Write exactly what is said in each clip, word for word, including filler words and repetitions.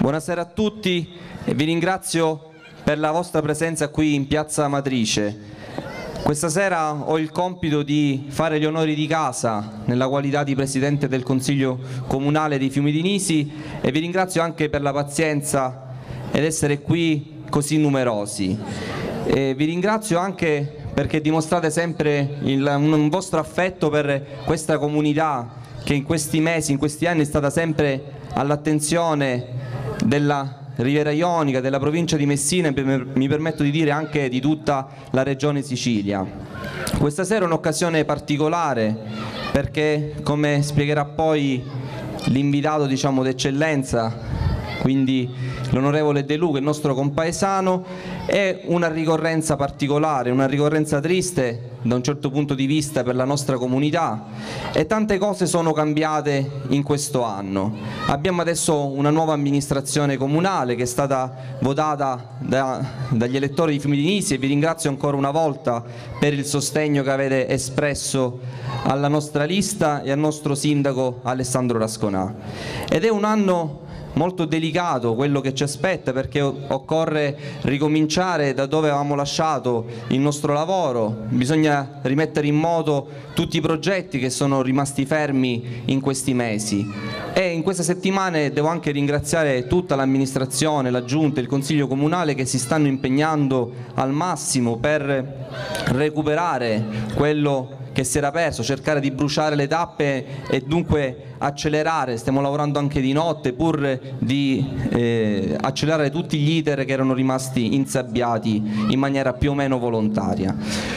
Buonasera a tutti e vi ringrazio per la vostra presenza qui in Piazza Matrice. Questa sera ho il compito di fare gli onori di casa nella qualità di Presidente del Consiglio Comunale di Fiumi di Nisi e vi ringrazio anche per la pazienza ed essere qui così numerosi. E vi ringrazio anche perché dimostrate sempre il, un vostro affetto per questa comunità che in questi mesi, in questi anni è stata sempre all'attenzione della Riviera Ionica, della provincia di Messina e mi permetto di dire anche di tutta la regione Sicilia. Questa sera è un'occasione particolare perché, come spiegherà poi l'invitato, diciamo, d'eccellenza, quindi l'onorevole De Luca, il nostro compaesano, è una ricorrenza particolare, una ricorrenza triste da un certo punto di vista per la nostra comunità e tante cose sono cambiate in questo anno. Abbiamo adesso una nuova amministrazione comunale che è stata votata da, dagli elettori di Fiumi di Nisi e vi ringrazio ancora una volta per il sostegno che avete espresso alla nostra lista e al nostro sindaco Alessandro Rasconà. Ed è un anno molto delicato quello che ci aspetta perché occorre ricominciare da dove avevamo lasciato il nostro lavoro, bisogna rimettere in moto tutti i progetti che sono rimasti fermi in questi mesi e in queste settimane devo anche ringraziare tutta l'amministrazione, la giunta, il consiglio comunale che si stanno impegnando al massimo per recuperare quello che si era perso, cercare di bruciare le tappe e dunque accelerare, stiamo lavorando anche di notte pur di eh, accelerare tutti gli iter che erano rimasti insabbiati in maniera più o meno volontaria.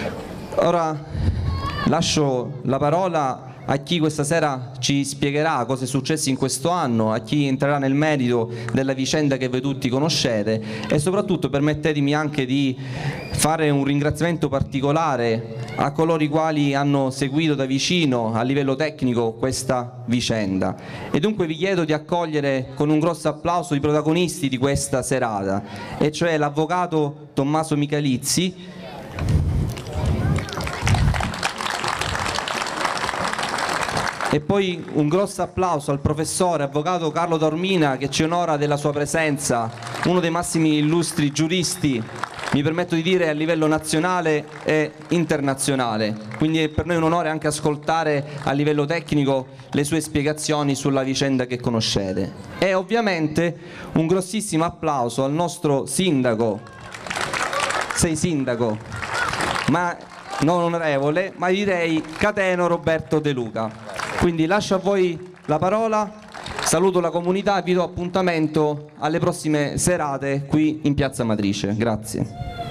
Ora lascio la parola a chi questa sera ci spiegherà cosa è successo in questo anno, a chi entrerà nel merito della vicenda che voi tutti conoscete e soprattutto permettetemi anche di fare un ringraziamento particolare a coloro i quali hanno seguito da vicino a livello tecnico questa vicenda e dunque vi chiedo di accogliere con un grosso applauso i protagonisti di questa serata, e cioè l'avvocato Tommaso Michalizzi, e poi un grosso applauso al professore avvocato Carlo Taormina che ci onora della sua presenza, uno dei massimi illustri giuristi, mi permetto di dire, a livello nazionale e internazionale, quindi è per noi un onore anche ascoltare a livello tecnico le sue spiegazioni sulla vicenda che conoscete. E ovviamente un grossissimo applauso al nostro sindaco, sei sindaco, ma non onorevole, ma direi cateno Roberto De Luca. Quindi lascio a voi la parola, saluto la comunità e vi do appuntamento alle prossime serate qui in Piazza Matrice. Grazie.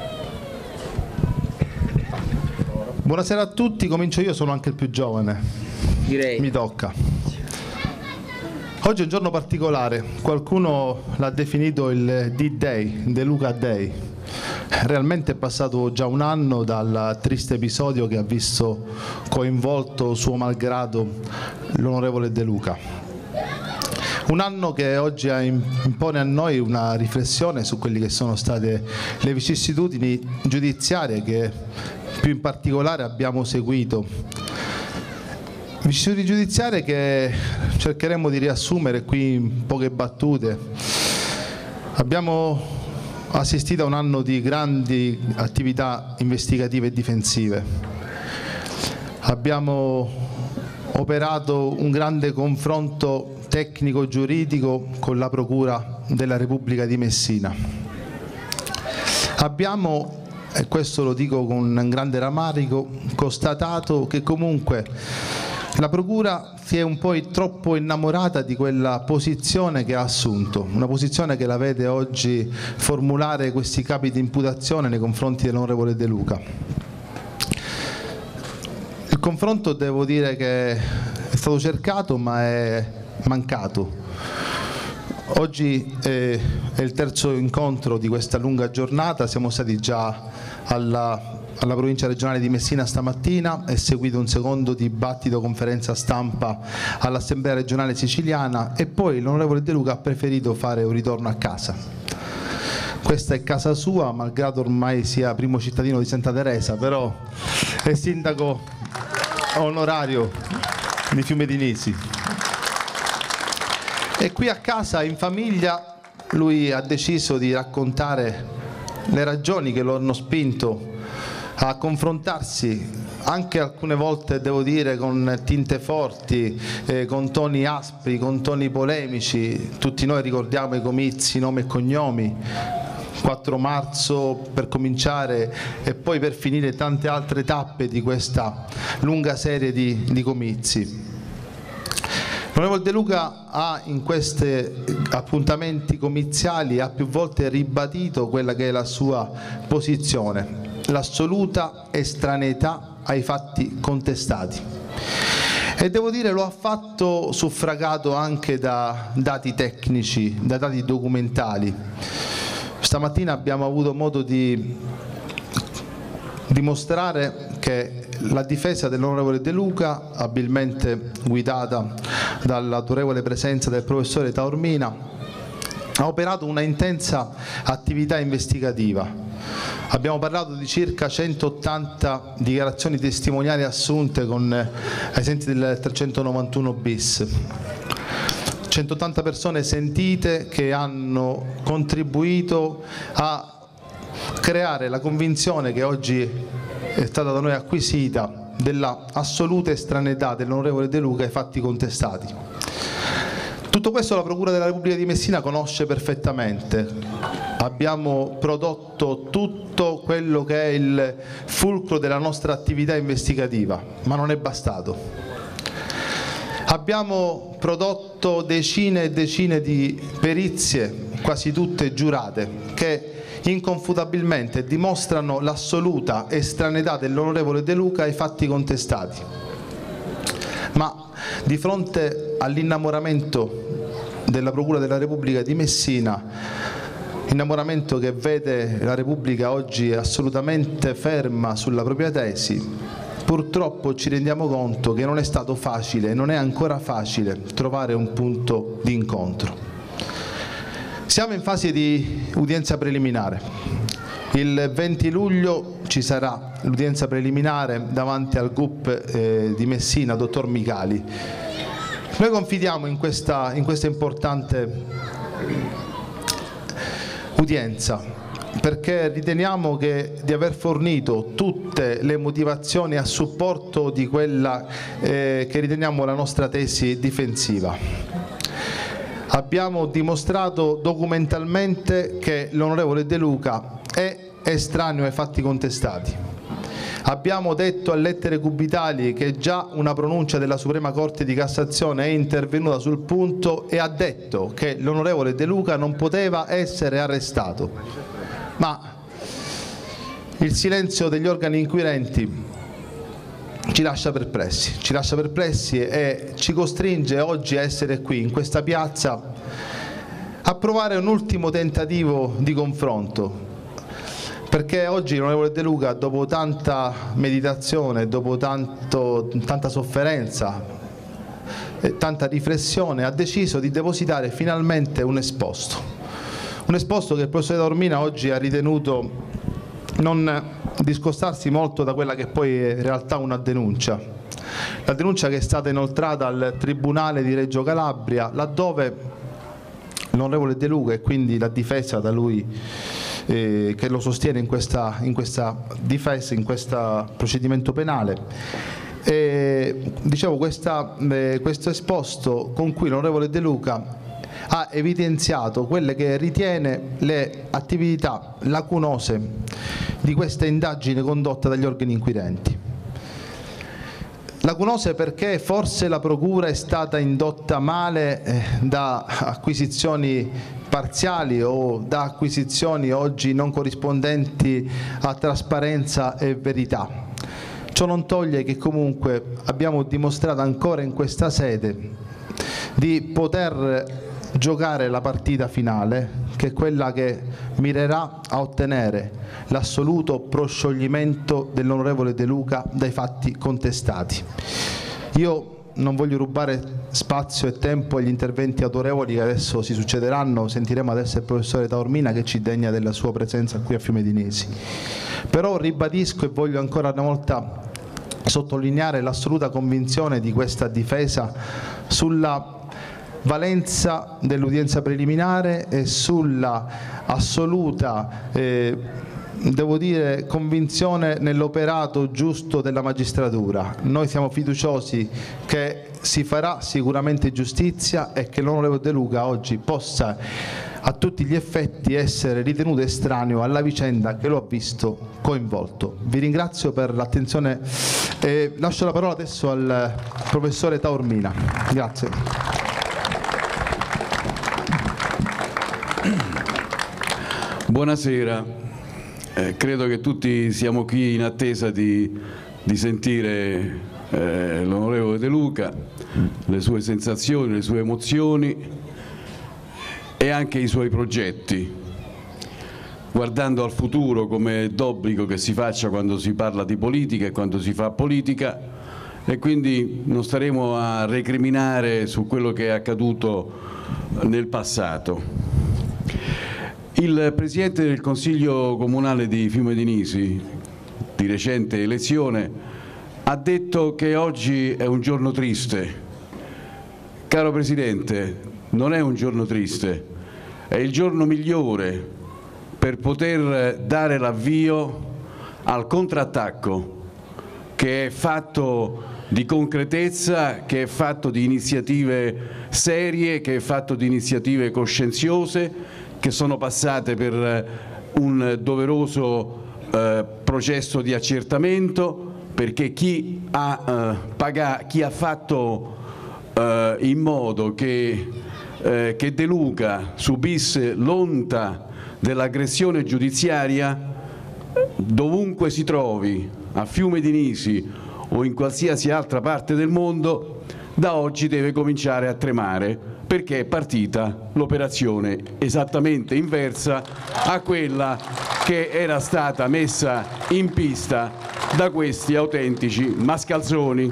Buonasera a tutti, comincio io, sono anche il più giovane. Direi. Mi tocca. Oggi è un giorno particolare, qualcuno l'ha definito il D-Day, De Luca Day. Realmente è passato già un anno dal triste episodio che ha visto coinvolto suo malgrado l'onorevole De Luca. Un anno che oggi impone a noi una riflessione su quelle che sono state le vicissitudini giudiziarie che più in particolare abbiamo seguito. Vicissitudini giudiziarie che cercheremo di riassumere qui in poche battute. Abbiamo assistito a un anno di grandi attività investigative e difensive. Abbiamo operato un grande confronto tecnico-giuridico con la Procura della Repubblica di Messina. Abbiamo, e questo lo dico con un grande rammarico, constatato che comunque la Procura si è un po' troppo innamorata di quella posizione che ha assunto, una posizione che la vede oggi formulare questi capi di imputazione nei confronti dell'onorevole De Luca. Il confronto, devo dire, che è stato cercato ma è mancato. Oggi è, è il terzo incontro di questa lunga giornata, siamo stati già alla alla provincia regionale di Messina stamattina, è seguito un secondo dibattito, conferenza stampa all'Assemblea regionale siciliana e poi l'onorevole De Luca ha preferito fare un ritorno a casa. Questa è casa sua, malgrado ormai sia primo cittadino di Santa Teresa, però è sindaco onorario di Fiumi di Nisi. E qui a casa, in famiglia, lui ha deciso di raccontare le ragioni che lo hanno spinto a confrontarsi anche alcune volte, devo dire, con tinte forti, eh, con toni aspri, con toni polemici. Tutti noi ricordiamo i comizi nome e cognomi, quattro marzo per cominciare e poi per finire tante altre tappe di questa lunga serie di, di comizi. L'onorevole De Luca ha in questi appuntamenti comiziali ha più volte ribadito quella che è la sua posizione, l'assoluta estraneità ai fatti contestati, e devo dire lo ha fatto suffragato anche da dati tecnici, da dati documentali. Stamattina abbiamo avuto modo di dimostrare che la difesa dell'onorevole De Luca, abilmente guidata dall'autorevole presenza del professore Taormina, ha operato una intensa attività investigativa. Abbiamo parlato di circa centottanta dichiarazioni testimoniali assunte con, ai sensi del trecentonovantuno bis. centottanta persone sentite che hanno contribuito a creare la convinzione che oggi è stata da noi acquisita della assoluta estraneità dell'onorevole De Luca ai fatti contestati. Tutto questo la Procura della Repubblica di Messina conosce perfettamente. Abbiamo prodotto tutto quello che è il fulcro della nostra attività investigativa, ma non è bastato. Abbiamo prodotto decine e decine di perizie, quasi tutte giurate, che inconfutabilmente dimostrano l'assoluta estraneità dell'onorevole De Luca ai fatti contestati. Ma di fronte all'innamoramento della Procura della Repubblica di Messina, innamoramento che vede la Repubblica oggi assolutamente ferma sulla propria tesi, purtroppo ci rendiamo conto che non è stato facile, non è ancora facile trovare un punto di incontro. Siamo in fase di udienza preliminare. Il venti luglio ci sarà l'udienza preliminare davanti al G U P eh, di Messina, dottor Micali. Noi confidiamo in questa, in questa importante udienza perché riteniamo che, di aver fornito tutte le motivazioni a supporto di quella eh, che riteniamo la nostra tesi difensiva. Abbiamo dimostrato documentalmente che l'onorevole De Luca è estraneo ai fatti contestati. Abbiamo detto a lettere cubitali che già una pronuncia della Suprema Corte di Cassazione è intervenuta sul punto e ha detto che l'onorevole De Luca non poteva essere arrestato. Ma il silenzio degli organi inquirenti ci lascia perplessi, ci lascia perplessi e ci costringe oggi a essere qui, in questa piazza, a provare un ultimo tentativo di confronto. Perché oggi l'onorevole De Luca, dopo tanta meditazione, dopo tanto, tanta sofferenza e tanta riflessione, ha deciso di depositare finalmente un esposto. Un esposto che il professore Taormina oggi ha ritenuto non discostarsi molto da quella che poi è in realtà una denuncia. La denuncia che è stata inoltrata al Tribunale di Reggio Calabria, laddove l'onorevole De Luca e quindi la difesa da lui Eh, che lo sostiene in questa, in questa difesa, in questo procedimento penale. E, dicevo, questa, eh, questo esposto con cui l'onorevole De Luca ha evidenziato quelle che ritiene le attività lacunose di questa indagine condotta dagli organi inquirenti. Lacunose perché forse la Procura è stata indotta male eh, da acquisizioni parziali o da acquisizioni oggi non corrispondenti a trasparenza e verità. Ciò non toglie che comunque abbiamo dimostrato ancora in questa sede di poter giocare la partita finale, che è quella che mirerà a ottenere l'assoluto proscioglimento dell'onorevole De Luca dai fatti contestati. Io non voglio rubare spazio e tempo agli interventi autorevoli che adesso si succederanno, sentiremo adesso il professore Taormina che ci degna della sua presenza qui a Fiume di Nisi. Però ribadisco e voglio ancora una volta sottolineare l'assoluta convinzione di questa difesa sulla valenza dell'udienza preliminare e sulla assoluta eh, devo dire convinzione nell'operato giusto della magistratura. Noi siamo fiduciosi che si farà sicuramente giustizia e che l'onorevole De Luca oggi possa a tutti gli effetti essere ritenuto estraneo alla vicenda che lo ha visto coinvolto. Vi ringrazio per l'attenzione e lascio la parola adesso al professore Taormina. Grazie. Buonasera. Eh, credo che tutti siamo qui in attesa di, di sentire eh, l'onorevole De Luca, le sue sensazioni, le sue emozioni e anche i suoi progetti, guardando al futuro come è d'obbligo che si faccia quando si parla di politica e quando si fa politica, e quindi non staremo a recriminare su quello che è accaduto nel passato. Il Presidente del Consiglio Comunale di Fiume di Nisi, di recente elezione, ha detto che oggi è un giorno triste. Caro Presidente, non è un giorno triste, è il giorno migliore per poter dare l'avvio al contrattacco, che è fatto di concretezza, che è fatto di iniziative serie, che è fatto di iniziative coscienziose, che sono passate per un doveroso eh, processo di accertamento, perché chi ha, eh, paga, chi ha fatto eh, in modo che, eh, che De Luca subisse l'onta dell'aggressione giudiziaria, dovunque si trovi, a Fiume di Nisi o in qualsiasi altra parte del mondo, da oggi deve cominciare a tremare, perché è partita l'operazione esattamente inversa a quella che era stata messa in pista da questi autentici mascalzoni.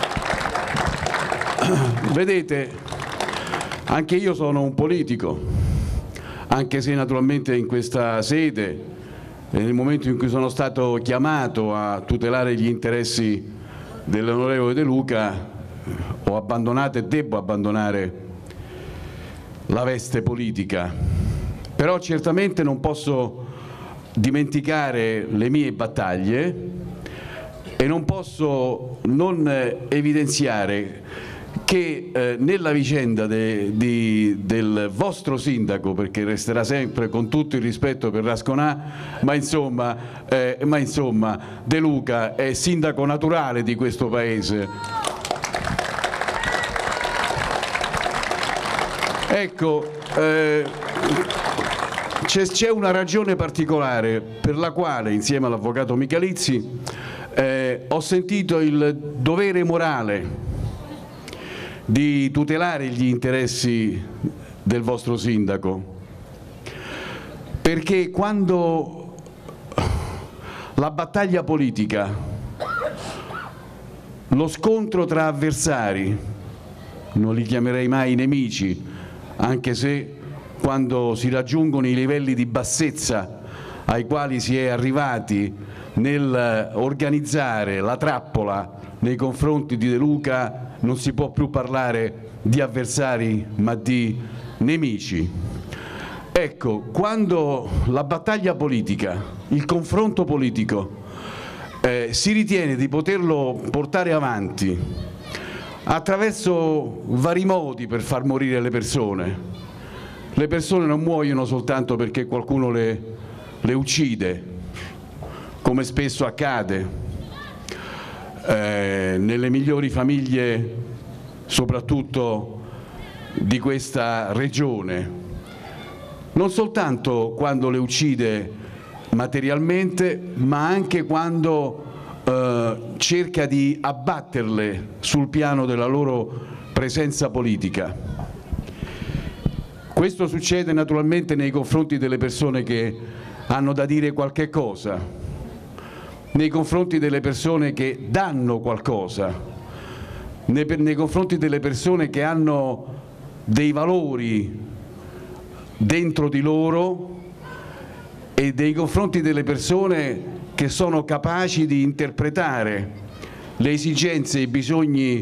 Vedete, anche io sono un politico, anche se naturalmente in questa sede, nel momento in cui sono stato chiamato a tutelare gli interessi dell'onorevole De Luca, ho abbandonato e devo abbandonare la veste politica, però certamente non posso dimenticare le mie battaglie e non posso non evidenziare che eh, nella vicenda de, di, del vostro sindaco, perché resterà sempre, con tutto il rispetto per Rasconà, ma insomma, eh, ma insomma De Luca è sindaco naturale di questo paese. Ecco, eh, c'è una ragione particolare per la quale, insieme all'avvocato Michalizzi, eh, ho sentito il dovere morale di tutelare gli interessi del vostro sindaco, perché quando la battaglia politica, lo scontro tra avversari, non li chiamerei mai nemici, anche se quando si raggiungono i livelli di bassezza ai quali si è arrivati nel organizzare la trappola nei confronti di De Luca, non si può più parlare di avversari ma di nemici. Ecco, quando la battaglia politica, il confronto politico eh, si ritiene di poterlo portare avanti attraverso vari modi per far morire le persone. Le persone non muoiono soltanto perché qualcuno le, le uccide, come spesso accade eh, nelle migliori famiglie, soprattutto di questa regione. Non soltanto quando le uccide materialmente, ma anche quando eh, cerca di abbatterle sul piano della loro presenza politica. Questo succede naturalmente nei confronti delle persone che hanno da dire qualche cosa, nei confronti delle persone che danno qualcosa, nei, nei confronti delle persone che hanno dei valori dentro di loro e nei confronti delle persone che sono capaci di interpretare le esigenze e i bisogni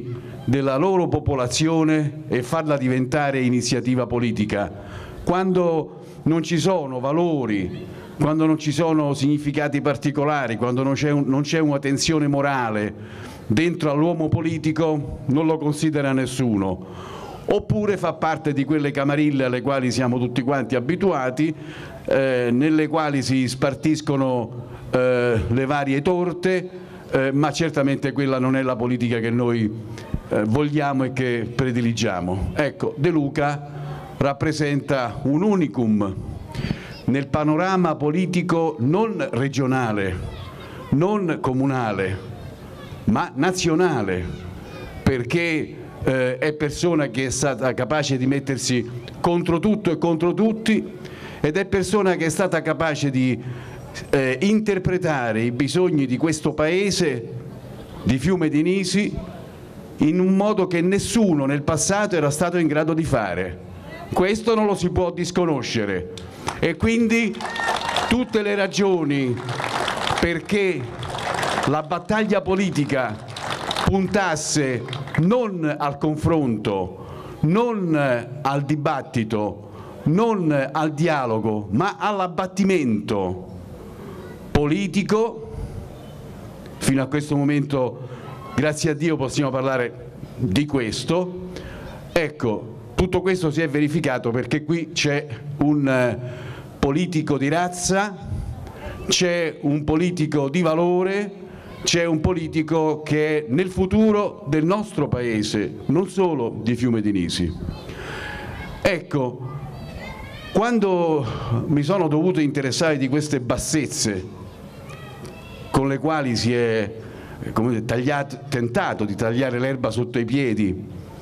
della loro popolazione e farla diventare iniziativa politica. Quando non ci sono valori, quando non ci sono significati particolari, quando non c'è un, non c'è una tensione morale dentro all'uomo politico, non lo considera nessuno, oppure fa parte di quelle camarille alle quali siamo tutti quanti abituati, eh, nelle quali si spartiscono eh, le varie torte, eh, ma certamente quella non è la politica che noi eh, vogliamo e che prediligiamo. Ecco, De Luca rappresenta un unicum nel panorama politico non regionale, non comunale, ma nazionale, perché eh, è persona che è stata capace di mettersi contro tutto e contro tutti, ed è persona che è stata capace di eh, interpretare i bisogni di questo paese, di Fiume di Nisi, in un modo che nessuno nel passato era stato in grado di fare. Questo non lo si può disconoscere, e quindi tutte le ragioni perché la battaglia politica puntasse non al confronto, non al dibattito, non al dialogo, ma all'abbattimento politico. Fino a questo momento, grazie a Dio, possiamo parlare di questo. Ecco, tutto questo si è verificato perché qui c'è un politico di razza, c'è un politico di valore, c'è un politico che è nel futuro del nostro paese, non solo di Fiume di Nisi. Ecco, quando mi sono dovuto interessare di queste bassezze con le quali si è come dire, tagliato, tentato di tagliare l'erba sotto i piedi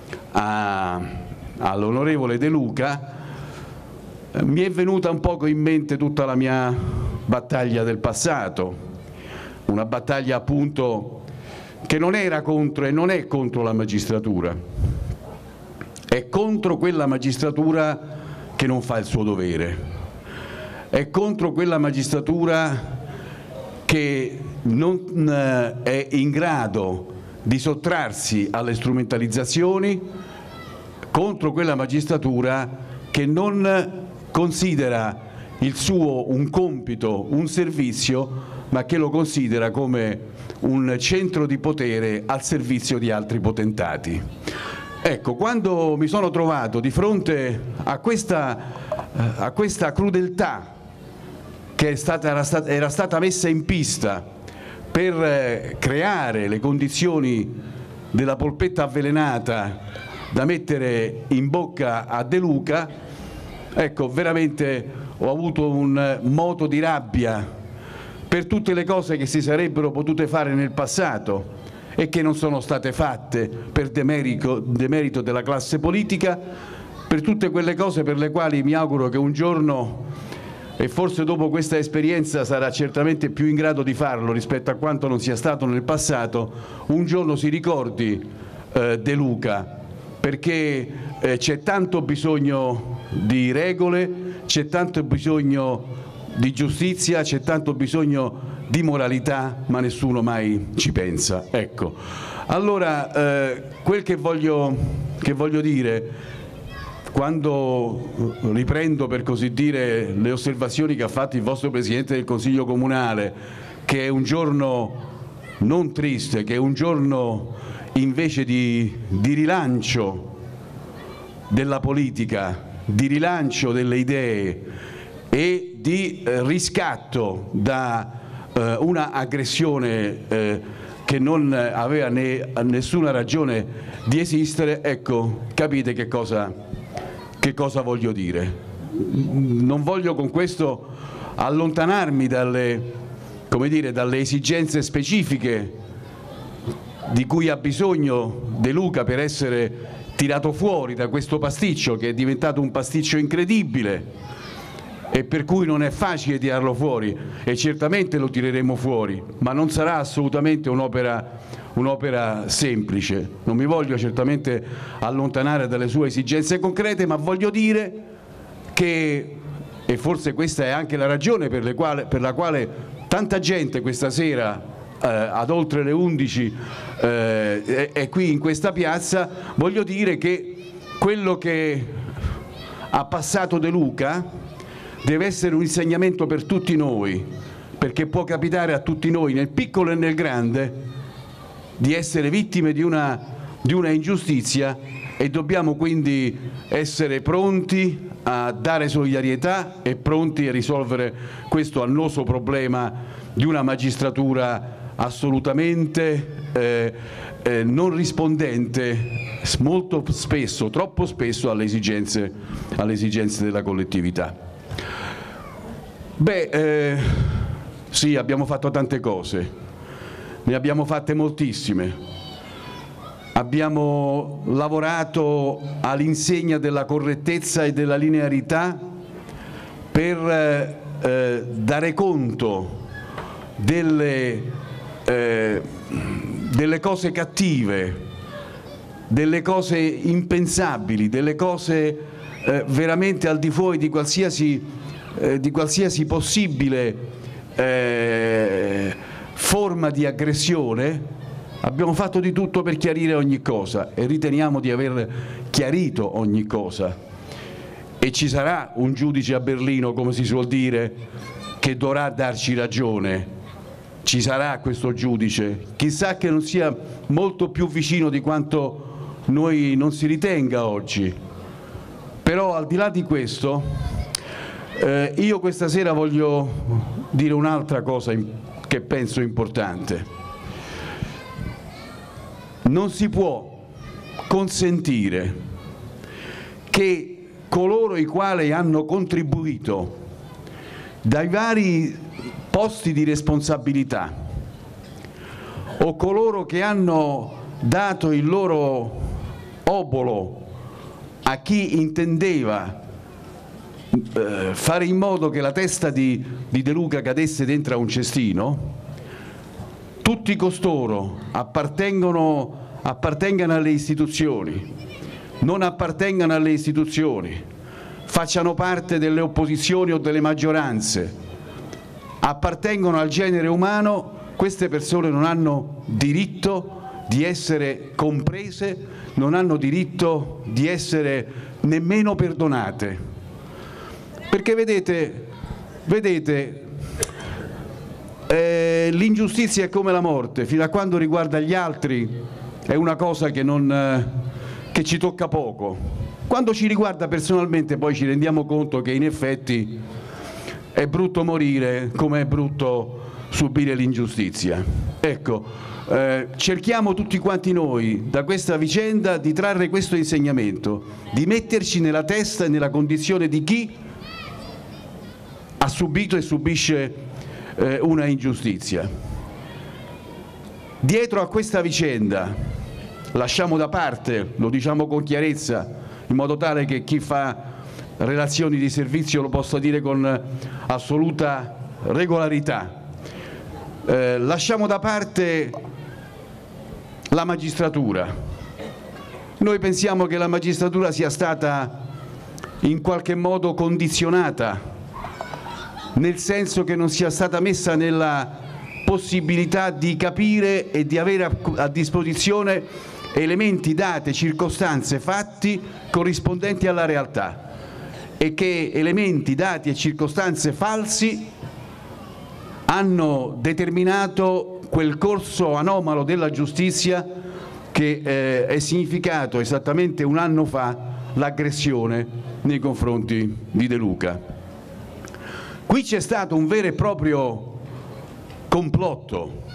a all'onorevole De Luca, eh, mi è venuta un poco in mente tutta la mia battaglia del passato, una battaglia appunto che non era contro e non è contro la magistratura, è contro quella magistratura che non fa il suo dovere, è contro quella magistratura che non eh, è in grado di sottrarsi alle strumentalizzazioni, contro quella magistratura che non considera il suo un compito, un servizio, ma che lo considera come un centro di potere al servizio di altri potentati. Ecco, quando mi sono trovato di fronte a questa, a questa crudeltà che è stata, era, stata, era stata messa in pista per creare le condizioni della polpetta avvelenata da mettere in bocca a De Luca, ecco, veramente ho avuto un moto di rabbia per tutte le cose che si sarebbero potute fare nel passato e che non sono state fatte per demerito, demerito della classe politica, per tutte quelle cose per le quali mi auguro che un giorno, e forse dopo questa esperienza sarà certamente più in grado di farlo rispetto a quanto non sia stato nel passato, un giorno si ricordi eh, De Luca, perché eh, c'è tanto bisogno di regole, c'è tanto bisogno di giustizia, c'è tanto bisogno di moralità, ma nessuno mai ci pensa. Ecco, allora eh, quel che voglio, che voglio dire, quando riprendo per così dire le osservazioni che ha fatto il vostro Presidente del Consiglio Comunale, che è un giorno non triste, che è un giorno invece di, di rilancio della politica, di rilancio delle idee e di eh, riscatto da eh, una aggressione eh, che non aveva né, nessuna ragione di esistere, ecco, capite che cosa, che cosa voglio dire. Non voglio con questo allontanarmi dalle, come dire, dalle esigenze specifiche di cui ha bisogno De Luca per essere tirato fuori da questo pasticcio che è diventato un pasticcio incredibile e per cui non è facile tirarlo fuori, e certamente lo tireremo fuori, ma non sarà assolutamente un'opera un'opera semplice. Non mi voglio certamente allontanare dalle sue esigenze concrete, ma voglio dire che, e forse questa è anche la ragione per, le quale, per la quale tanta gente questa sera eh, ad oltre le undici eh, è, è qui in questa piazza, voglio dire che quello che ha passato De Luca deve essere un insegnamento per tutti noi, perché può capitare a tutti noi, nel piccolo e nel grande, di essere vittime di una, di una ingiustizia, e dobbiamo quindi essere pronti a dare solidarietà e pronti a risolvere questo annoso problema di una magistratura assolutamente eh, eh, non rispondente molto spesso, troppo spesso, alle esigenze, alle esigenze della collettività. Beh, eh, sì, abbiamo fatto tante cose, ne abbiamo fatte moltissime. Abbiamo lavorato all'insegna della correttezza e della linearità per eh, dare conto delle, eh, delle cose cattive, delle cose impensabili, delle cose eh, veramente al di fuori di qualsiasi, eh, di qualsiasi possibile eh, forma di aggressione. Abbiamo fatto di tutto per chiarire ogni cosa e riteniamo di aver chiarito ogni cosa, e ci sarà un giudice a Berlino, come si suol dire, che dovrà darci ragione. Ci sarà questo giudice, chissà che non sia molto più vicino di quanto noi non si ritenga oggi. Però al di là di questo, eh, io questa sera voglio dire un'altra cosa che penso importante. Non si può consentire che coloro i quali hanno contribuito dai vari posti di responsabilità, o coloro che hanno dato il loro obolo a chi intendeva eh, fare in modo che la testa di, di De Luca cadesse dentro a un cestino, tutti costoro appartengono, appartengano alle istituzioni, non appartengano alle istituzioni, facciano parte delle opposizioni o delle maggioranze, appartengono al genere umano, queste persone non hanno diritto di essere comprese, non hanno diritto di essere nemmeno perdonate. Perché vedete, vedete Eh, l'ingiustizia è come la morte, fino a quando riguarda gli altri è una cosa che, non, eh, che ci tocca poco. Quando ci riguarda personalmente poi ci rendiamo conto che in effetti è brutto morire come è brutto subire l'ingiustizia. Ecco, eh, cerchiamo tutti quanti noi da questa vicenda di trarre questo insegnamento, di metterci nella testa e nella condizione di chi ha subito e subisce una ingiustizia. Dietro a questa vicenda lasciamo da parte, lo diciamo con chiarezza, in modo tale che chi fa relazioni di servizio lo possa dire con assoluta regolarità, eh, lasciamo da parte la magistratura. Noi pensiamo che la magistratura sia stata in qualche modo condizionata, nel senso che non sia stata messa nella possibilità di capire e di avere a disposizione elementi, date, circostanze, fatti corrispondenti alla realtà, e che elementi, dati e circostanze falsi hanno determinato quel corso anomalo della giustizia che eh, è significato esattamente un anno fa l'aggressione nei confronti di De Luca. Qui c'è stato un vero e proprio complotto.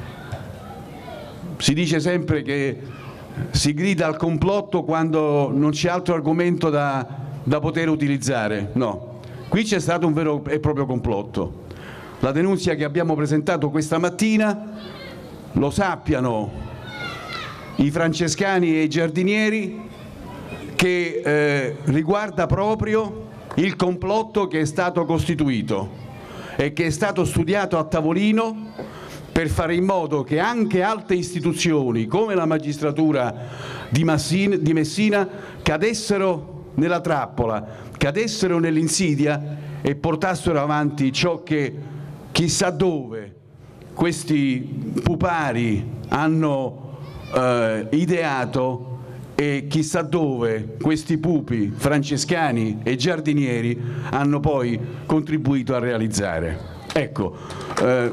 Si dice sempre che si grida al complotto quando non c'è altro argomento da, da poter utilizzare. No, qui c'è stato un vero e proprio complotto. La denunzia che abbiamo presentato questa mattina, lo sappiano i francescani e i giardinieri, che eh, riguarda proprio il complotto che è stato costituito e che è stato studiato a tavolino per fare in modo che anche alte istituzioni come la magistratura di Messina cadessero nella trappola, cadessero nell'insidia e portassero avanti ciò che chissà dove questi pupari hanno eh, ideato e chissà dove questi pupi francescani e giardinieri hanno poi contribuito a realizzare. Ecco, eh,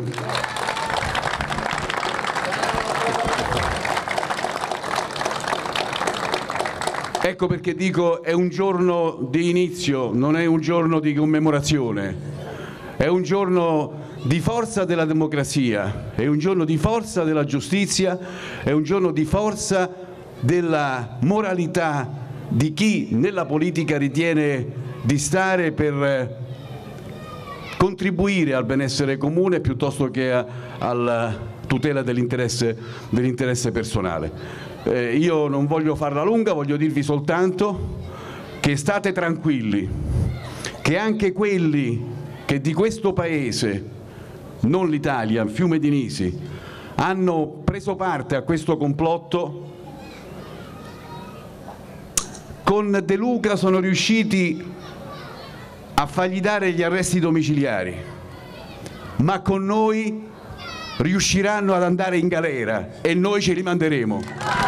ecco perché dico è un giorno di inizio, non è un giorno di commemorazione, è un giorno di forza della democrazia, è un giorno di forza della giustizia, è un giorno di forza della moralità di chi nella politica ritiene di stare per contribuire al benessere comune piuttosto che a, alla tutela dell'interesse dell'interesse personale. Eh, io non voglio farla lunga, voglio dirvi soltanto che state tranquilli, che anche quelli che di questo paese, non l'Italia, Fiume di Nisi, hanno preso parte a questo complotto, con De Luca sono riusciti a fargli dare gli arresti domiciliari, ma con noi riusciranno ad andare in galera e noi ce li manderemo.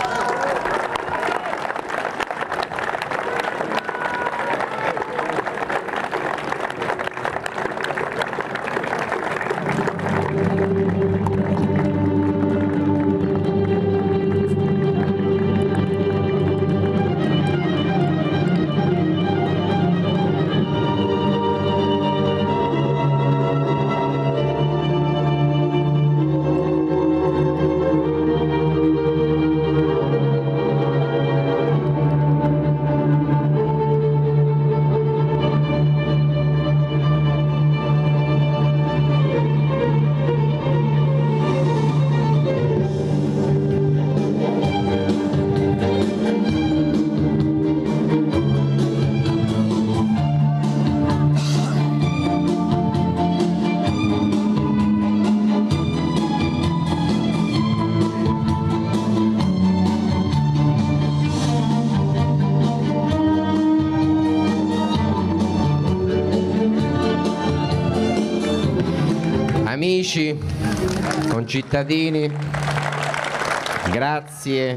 Amici, concittadini, grazie,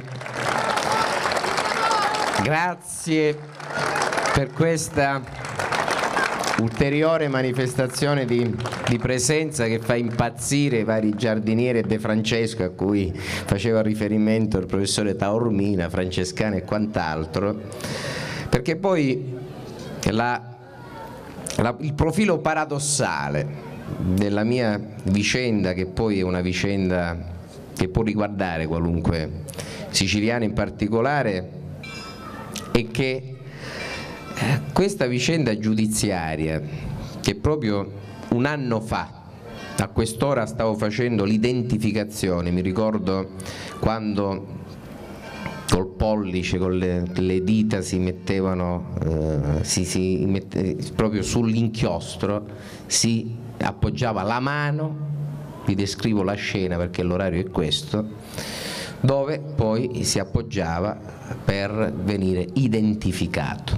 grazie per questa ulteriore manifestazione di, di presenza che fa impazzire i vari giardinieri e De Francesco a cui faceva riferimento il professore Taormina, francescano e quant'altro, perché poi la, la, il profilo paradossale della mia vicenda, che poi è una vicenda che può riguardare qualunque siciliano in particolare, è che questa vicenda giudiziaria, che proprio un anno fa a quest'ora stavo facendo l'identificazione, mi ricordo quando col pollice, con le, le dita si mettevano eh, si, si mette, proprio sull'inchiostro si appoggiava la mano, vi descrivo la scena perché l'orario è questo, dove poi si appoggiava per venire identificato.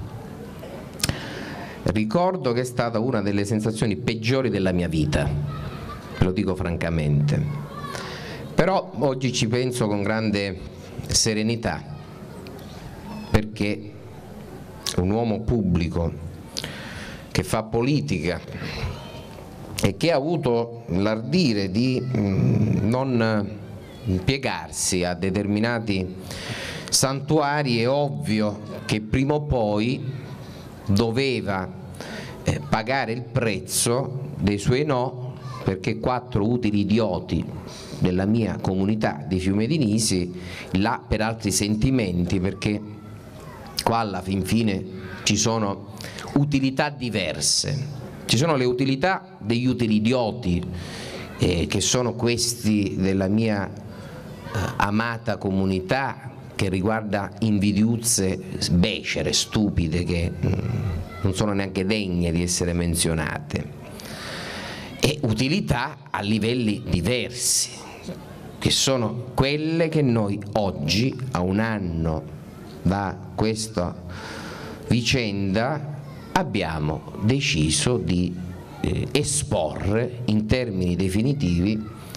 Ricordo che è stata una delle sensazioni peggiori della mia vita, lo dico francamente, però oggi ci penso con grande serenità, perché un uomo pubblico che fa politica e che ha avuto l'ardire di non piegarsi a determinati santuari, è ovvio che prima o poi doveva eh, pagare il prezzo dei suoi no, perché quattro utili idioti della mia comunità di Fiume di Nisi, là per altri sentimenti, perché qua alla fin fine ci sono utilità diverse. Ci sono le utilità degli utili idioti, eh, che sono questi della mia eh, amata comunità, che riguarda invidiuzze becere, stupide, che mh, non sono neanche degne di essere menzionate, e utilità a livelli diversi, che sono quelle che noi oggi, a un anno da questa vicenda, abbiamo deciso di eh, esporre in termini definitivi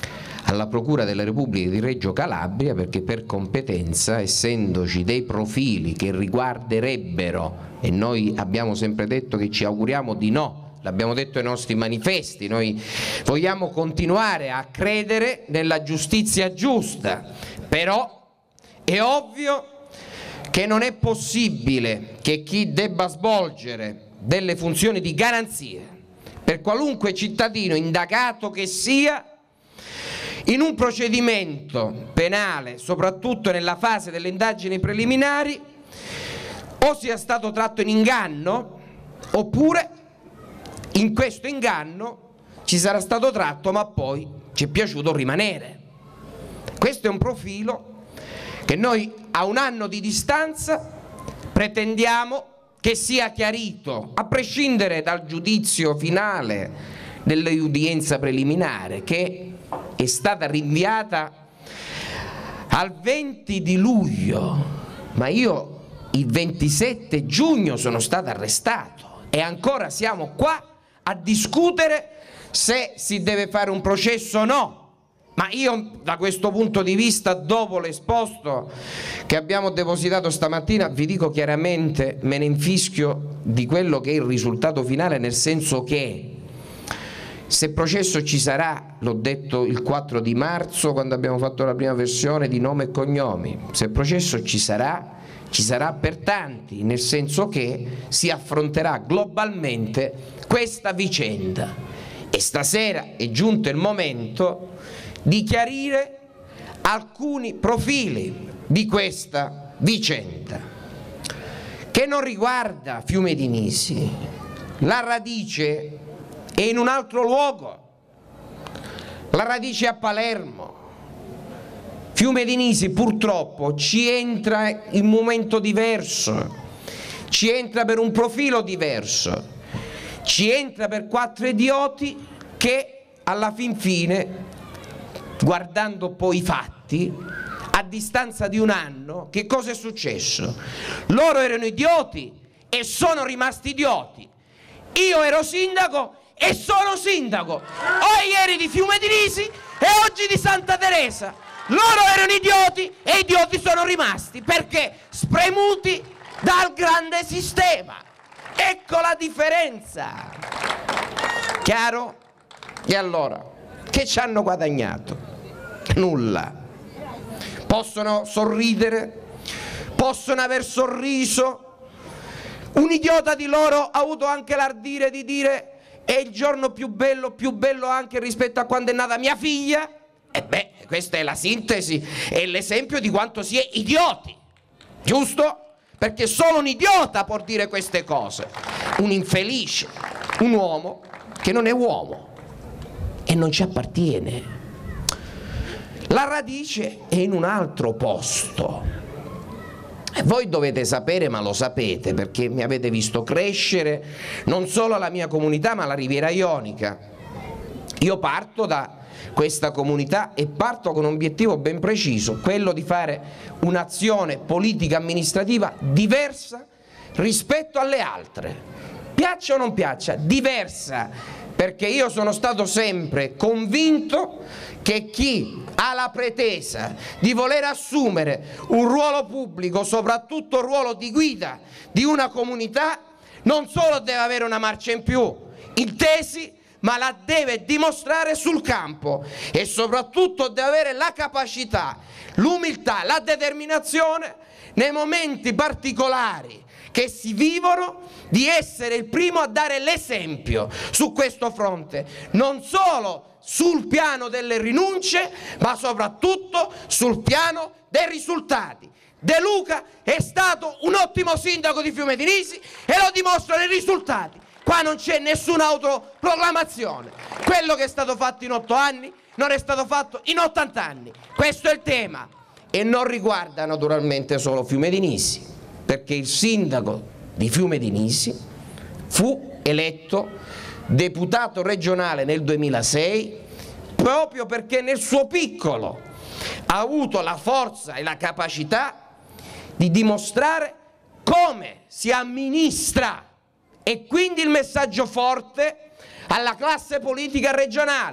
alla Procura della Repubblica di Reggio Calabria, perché per competenza, essendoci dei profili che riguarderebbero, e noi abbiamo sempre detto che ci auguriamo di no, l'abbiamo detto ai nostri manifesti, noi vogliamo continuare a credere nella giustizia giusta, però è ovvio che non è possibile che chi debba svolgere delle funzioni di garanzia per qualunque cittadino indagato che sia in un procedimento penale, soprattutto nella fase delle indagini preliminari, o sia stato tratto in inganno, oppure in questo inganno ci sarà stato tratto ma poi ci è piaciuto rimanere. Questo è un profilo che noi a un anno di distanza pretendiamo che sia chiarito, a prescindere dal giudizio finale dell'udienza preliminare, che è stata rinviata al venti di luglio, ma io il ventisette giugno sono stato arrestato e ancora siamo qua a discutere se si deve fare un processo o no. Ma io da questo punto di vista, dopo l'esposto che abbiamo depositato stamattina, vi dico chiaramente, me ne infischio di quello che è il risultato finale, nel senso che se processo ci sarà, l'ho detto il quattro di marzo quando abbiamo fatto la prima versione di Nome e Cognomi, se processo ci sarà, ci sarà per tanti, nel senso che si affronterà globalmente questa vicenda e stasera è giunto il momento di chiarire alcuni profili di questa vicenda che non riguarda Fiume di Nisi. La radice è in un altro luogo, la radice è a Palermo. Fiume di Nisi purtroppo ci entra in un momento diverso, ci entra per un profilo diverso, ci entra per quattro idioti che alla fin fine, guardando poi i fatti, a distanza di un anno, che cosa è successo? Loro erano idioti e sono rimasti idioti. Io ero sindaco e sono sindaco, o ieri di Fiume di Nisi e oggi di Santa Teresa. Loro erano idioti e idioti sono rimasti perché spremuti dal grande sistema. Ecco la differenza. Chiaro? E allora, che ci hanno guadagnato? Nulla. Possono sorridere, possono aver sorriso. Un idiota di loro ha avuto anche l'ardire di dire: è il giorno più bello, più bello anche rispetto a quando è nata mia figlia. E beh, questa è la sintesi e l'esempio di quanto si è idioti, giusto? Perché solo un idiota può dire queste cose, un infelice, un uomo che non è uomo e non ci appartiene. La radice è in un altro posto e voi dovete sapere, ma lo sapete perché mi avete visto crescere non solo la mia comunità ma la Riviera Ionica. Io parto da questa comunità e parto con un obiettivo ben preciso, quello di fare un'azione politica amministrativa diversa rispetto alle altre, piaccia o non piaccia, diversa, perché io sono stato sempre convinto che chi ha la pretesa di voler assumere un ruolo pubblico, soprattutto un ruolo di guida di una comunità, non solo deve avere una marcia in più in tesi, ma la deve dimostrare sul campo e soprattutto deve avere la capacità, l'umiltà, la determinazione nei momenti particolari che si vivono di essere il primo a dare l'esempio su questo fronte, non solo sul piano delle rinunce ma soprattutto sul piano dei risultati. De Luca è stato un ottimo sindaco di Fiume di Nisi e lo dimostrano i risultati. Qua non c'è nessuna autoproclamazione. Quello che è stato fatto in otto anni non è stato fatto in ottanta anni. Questo è il tema. E non riguarda naturalmente solo Fiume di Nisi, perché il sindaco di Fiume di Nisi fu eletto deputato regionale nel duemilasei proprio perché nel suo piccolo ha avuto la forza e la capacità di dimostrare come si amministra. E quindi il messaggio forte alla classe politica regionale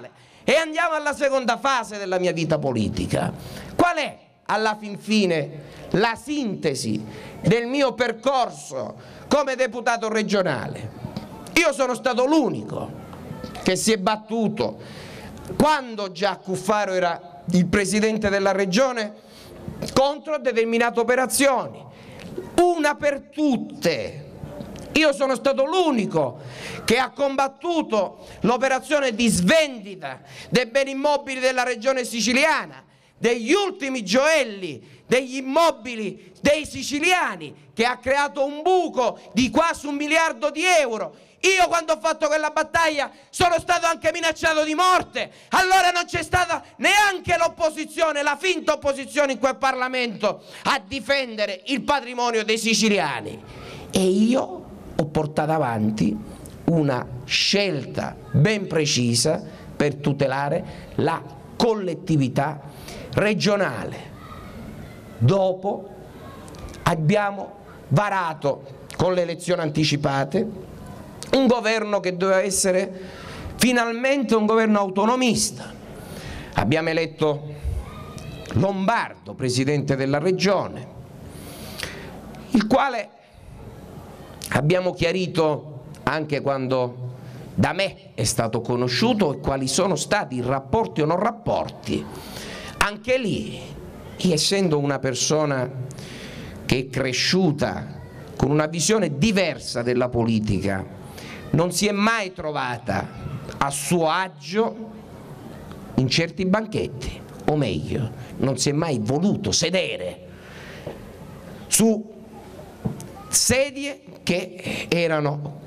E andiamo alla seconda fase della mia vita politica. Qual è, alla fin fine, la sintesi del mio percorso come deputato regionale? Io sono stato l'unico che si è battuto, quando già Cuffaro era il presidente della regione, contro determinate operazioni, una per tutte. Io sono stato l'unico che ha combattuto l'operazione di svendita dei beni immobili della regione siciliana, degli ultimi gioielli degli immobili dei siciliani, che ha creato un buco di quasi un miliardo di euro. Io, quando ho fatto quella battaglia, sono stato anche minacciato di morte. Allora non c'è stata neanche l'opposizione, la finta opposizione in quel Parlamento, a difendere il patrimonio dei siciliani. E io ho portato avanti una scelta ben precisa per tutelare la collettività regionale. Dopo abbiamo varato con le elezioni anticipate un governo che doveva essere finalmente un governo autonomista. Abbiamo eletto Lombardo presidente della regione, il quale abbiamo chiarito anche quando da me è stato conosciuto e quali sono stati i rapporti o non rapporti. Anche lì, essendo una persona che è cresciuta con una visione diversa della politica, non si è mai trovata a suo agio in certi banchetti, o meglio, non si è mai voluto sedere su sedie che erano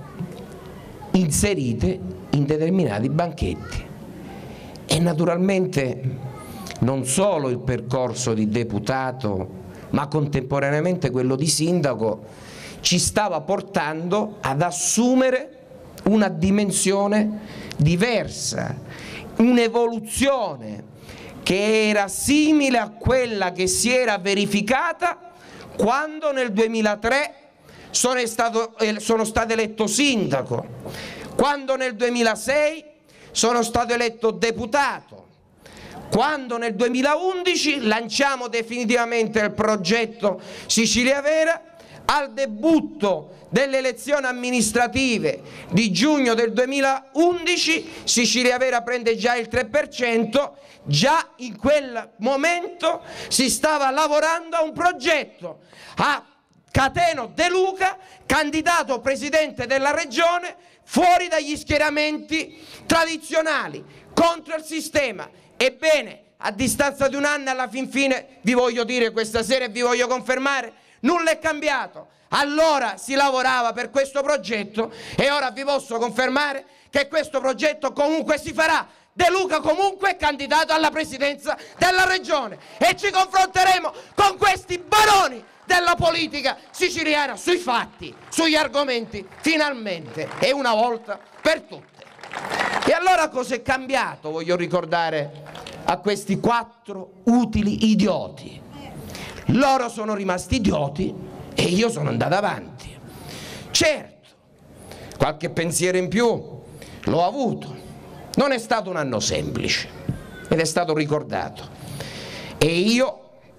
inserite in determinati banchetti. E naturalmente non solo il percorso di deputato, ma contemporaneamente quello di sindaco ci stava portando ad assumere una dimensione diversa, un'evoluzione che era simile a quella che si era verificata quando nel duemilatré sono stato, sono stato eletto sindaco, quando nel duemilasei sono stato eletto deputato, quando nel duemilaundici lanciamo definitivamente il progetto Sicilia Vera. Al debutto delle elezioni amministrative di giugno del duemilaundici Sicilia Vera prende già il tre per cento, già in quel momento si stava lavorando a un progetto, a Cateno De Luca, candidato presidente della regione, fuori dagli schieramenti tradizionali, contro il sistema. Ebbene, a distanza di un anno, alla fin fine, vi voglio dire questa sera e vi voglio confermare, nulla è cambiato. Allora si lavorava per questo progetto e ora vi posso confermare che questo progetto comunque si farà. De Luca comunque è candidato alla presidenza della regione e ci confronteremo con questi baroni della politica siciliana sui fatti, sugli argomenti, finalmente e una volta per tutte. E allora cosa è cambiato, voglio ricordare a questi quattro utili idioti. Loro sono rimasti idioti e io sono andato avanti. Certo, qualche pensiero in più l'ho avuto. Non è stato un anno semplice ed è stato ricordato. E io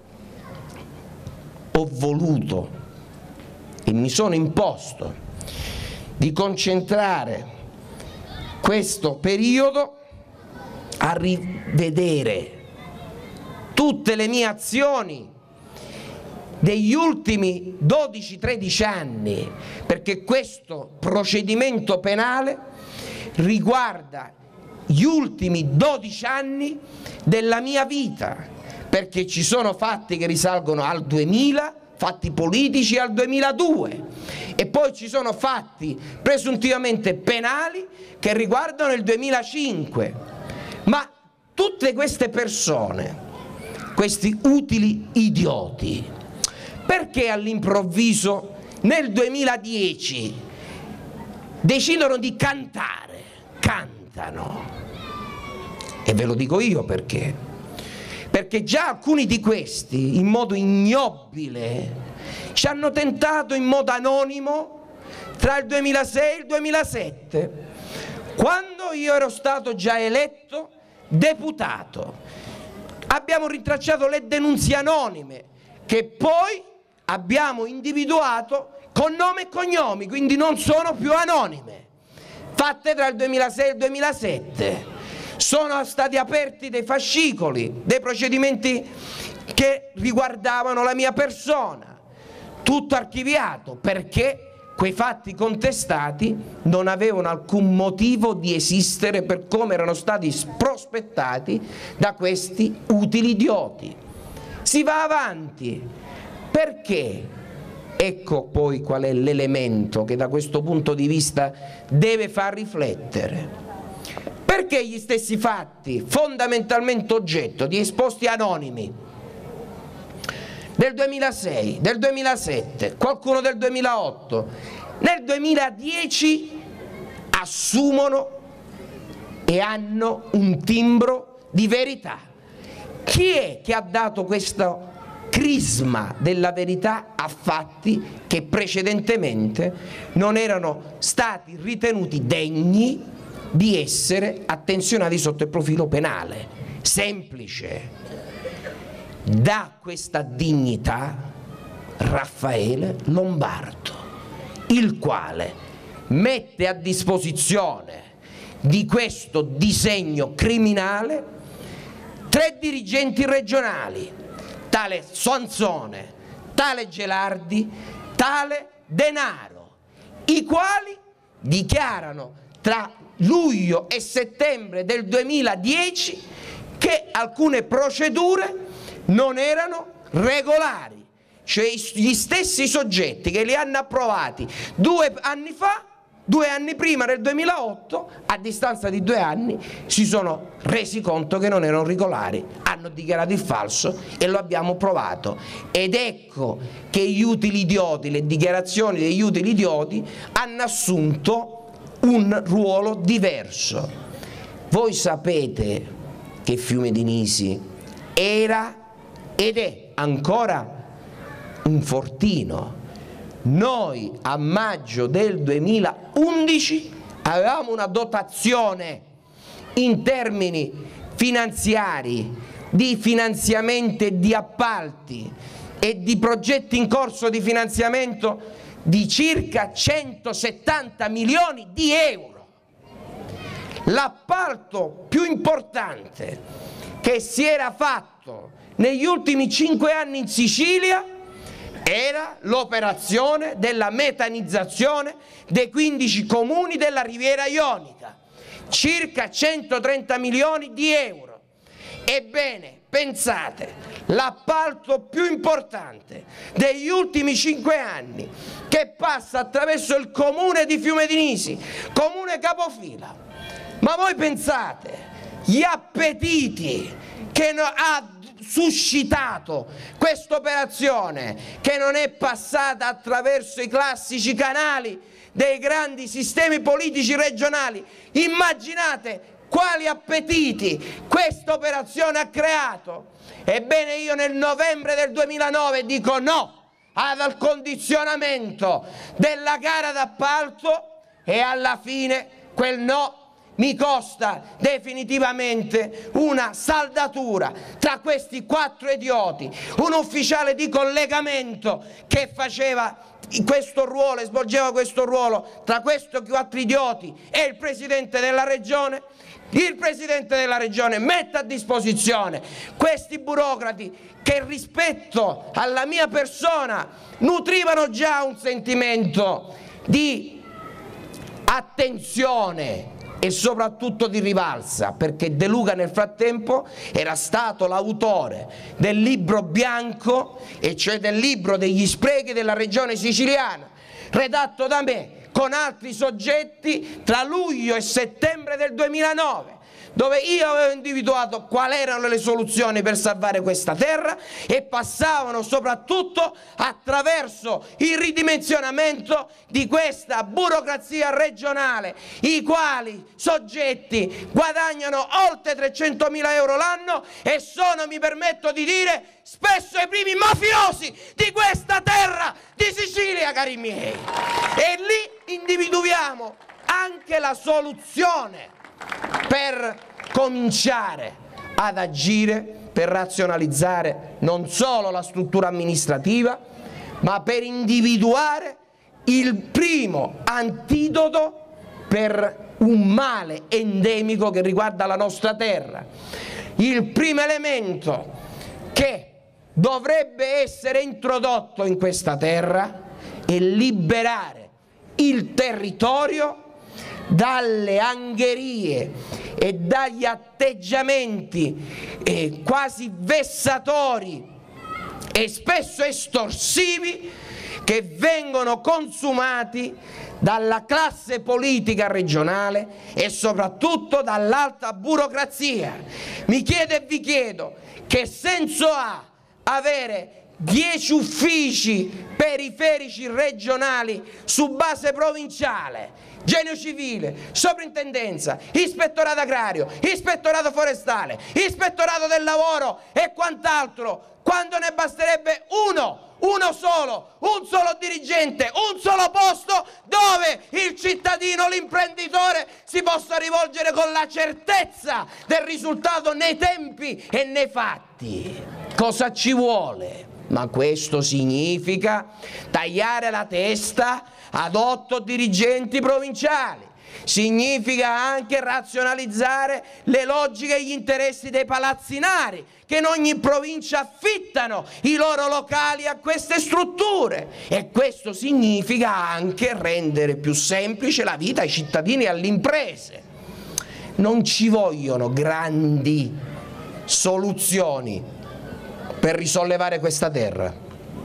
ho voluto e mi sono imposto di concentrare questo periodo a rivedere tutte le mie azioni degli ultimi dodici tredici anni, perché questo procedimento penale riguarda gli ultimi dodici anni della mia vita, perché ci sono fatti che risalgono al duemila, fatti politici al duemiladue, e poi ci sono fatti presuntivamente penali che riguardano il duemilacinque. Ma tutte queste persone, questi utili idioti, perché all'improvviso nel duemiladieci decidono di cantare? Cantano. E ve lo dico io perché. Perché già alcuni di questi, in modo ignobile, ci hanno tentato in modo anonimo tra il duemilasei e il duemilasette. Quando io ero stato già eletto deputato. Abbiamo rintracciato le denunce anonime che poi abbiamo individuato con nome e cognomi, quindi non sono più anonime, fatte tra il duemilasei e il duemilasette. Sono stati aperti dei fascicoli, dei procedimenti che riguardavano la mia persona, tutto archiviato, perché quei fatti contestati non avevano alcun motivo di esistere per come erano stati prospettati da questi utili idioti. Si va avanti, perché? Ecco poi qual è l'elemento che da questo punto di vista deve far riflettere. Perché gli stessi fatti, fondamentalmente oggetto di esposti anonimi, del duemilasei, del duemilasette, qualcuno del duemilaotto, nel duemiladieci assumono e hanno un timbro di verità? Chi è che ha dato questo crisma della verità a fatti che precedentemente non erano stati ritenuti degni di essere attenzionati sotto il profilo penale? Semplice. Dà questa dignità Raffaele Lombardo, il quale mette a disposizione di questo disegno criminale tre dirigenti regionali, tale Sansone, tale Gelardi, tale Denaro, i quali dichiarano tra luglio e settembre del duemiladieci che alcune procedure non erano regolari, cioè gli stessi soggetti che li hanno approvati due anni fa, due anni prima nel duemilaotto, a distanza di due anni si sono resi conto che non erano regolari, hanno dichiarato il falso e lo abbiamo provato. Ed ecco che gli utili idioti, le dichiarazioni degli utili idioti hanno assunto un ruolo diverso. Voi sapete che Fiume di Nisi era ed è ancora un fortino. Noi a maggio del duemilaundici avevamo una dotazione in termini finanziari, di finanziamenti e di appalti e di progetti in corso di finanziamento di circa centosettanta milioni di euro. L'appalto più importante che si era fatto negli ultimi cinque anni in Sicilia era l'operazione della metanizzazione dei quindici comuni della Riviera Ionica, circa centotrenta milioni di euro. Ebbene, pensate, l'appalto più importante degli ultimi cinque anni, che passa attraverso il comune di Fiume di Nisi, comune capofila, ma voi pensate gli appetiti che ha suscitato questa operazione, che non è passata attraverso i classici canali dei grandi sistemi politici regionali. Immaginate quali appetiti questa operazione ha creato. Ebbene, io nel novembre del duemilanove dico no al condizionamento della gara d'appalto e alla fine quel no mi costa definitivamente una saldatura tra questi quattro idioti, un ufficiale di collegamento che faceva questo ruolo e svolgeva questo ruolo tra questi quattro idioti e il presidente della regione. Il presidente della regione mette a disposizione questi burocrati che rispetto alla mia persona nutrivano già un sentimento di attenzione e soprattutto di rivalsa, perché De Luca nel frattempo era stato l'autore del libro bianco, e cioè del libro degli sprechi della regione siciliana, redatto da me con altri soggetti tra luglio e settembre del duemilanove, dove io avevo individuato quali erano le soluzioni per salvare questa terra e passavano soprattutto attraverso il ridimensionamento di questa burocrazia regionale, i quali soggetti guadagnano oltre trecentomila euro l'anno e sono, mi permetto di dire, spesso i primi mafiosi di questa terra di Sicilia, cari miei. E lì individuiamo anche la soluzione per cominciare ad agire per razionalizzare non solo la struttura amministrativa, ma per individuare il primo antidoto per un male endemico che riguarda la nostra terra. Il primo elemento che dovrebbe essere introdotto in questa terra è liberare il territorio dalle angherie e dagli atteggiamenti eh, quasi vessatori e spesso estorsivi che vengono consumati dalla classe politica regionale e soprattutto dall'alta burocrazia. Mi chiedo e vi chiedo che senso ha avere dieci uffici periferici regionali su base provinciale, genio civile, soprintendenza, ispettorato agrario, ispettorato forestale, ispettorato del lavoro e quant'altro, quando ne basterebbe uno, uno solo, un solo dirigente, un solo posto dove il cittadino, l'imprenditore si possa rivolgere con la certezza del risultato nei tempi e nei fatti. Cosa ci vuole? Ma questo significa tagliare la testa ad otto dirigenti provinciali, significa anche razionalizzare le logiche e gli interessi dei palazzinari che in ogni provincia affittano i loro locali a queste strutture, e questo significa anche rendere più semplice la vita ai cittadini e alle imprese. Non ci vogliono grandi soluzioni per risollevare questa terra,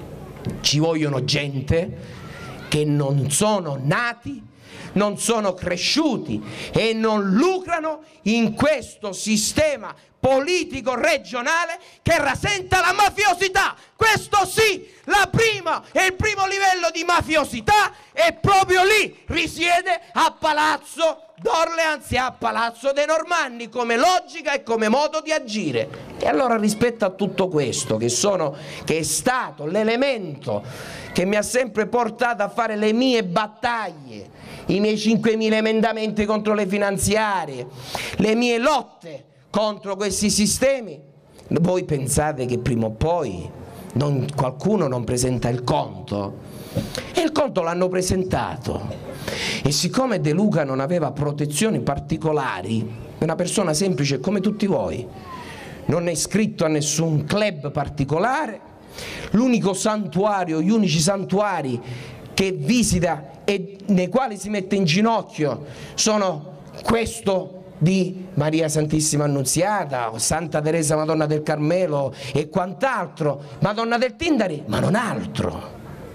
ci vogliono gente che non sono nati, non sono cresciuti e non lucrano in questo sistema politico regionale che rasenta la mafiosità. Questo sì, la prima e il primo livello di mafiosità è proprio lì, risiede a Palazzo d'Orleans e a Palazzo dei Normanni come logica e come modo di agire. E allora rispetto a tutto questo, che, sono, che è stato l'elemento che mi ha sempre portato a fare le mie battaglie, i miei cinquemila emendamenti contro le finanziarie, le mie lotte contro questi sistemi, voi pensate che prima o poi non, qualcuno non presenta il conto? E il conto l'hanno presentato, e siccome De Luca non aveva protezioni particolari, è una persona semplice come tutti voi, non è iscritto a nessun club particolare, l'unico santuario, gli unici santuari che visita e nei quali si mette in ginocchio sono questo di Maria Santissima Annunziata, Santa Teresa Madonna del Carmelo e quant'altro, Madonna del Tindari, ma non altro.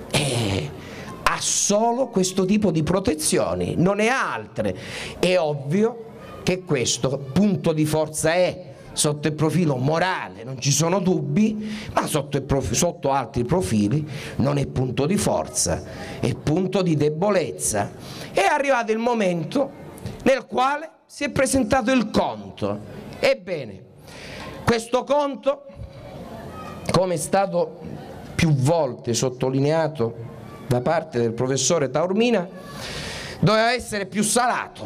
E ha solo questo tipo di protezioni, non ne ha altre. È ovvio che questo punto di forza è sotto il profilo morale, non ci sono dubbi, ma sotto, il prof... sotto altri profili non è punto di forza, è punto di debolezza. È arrivato il momento nel quale si è presentato il conto. Ebbene, questo conto, come è stato più volte sottolineato da parte del professore Taormina, doveva essere più salato,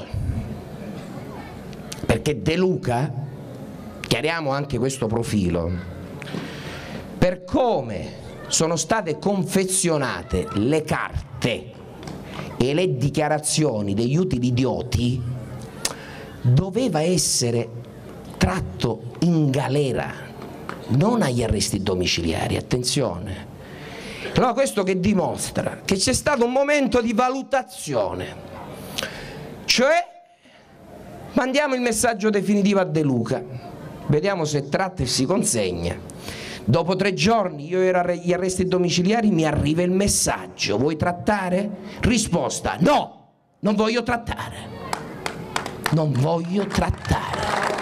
perché De Luca, chiariamo anche questo profilo, per come sono state confezionate le carte e le dichiarazioni degli utili idioti, doveva essere tratto in galera, non agli arresti domiciliari, attenzione. Allora questo che dimostra che c'è stato un momento di valutazione, cioè mandiamo il messaggio definitivo a De Luca, vediamo se tratta e si consegna. Dopo tre giorni io ero agli arresti domiciliari, mi arriva il messaggio: vuoi trattare? Risposta: no, non voglio trattare, non voglio trattare.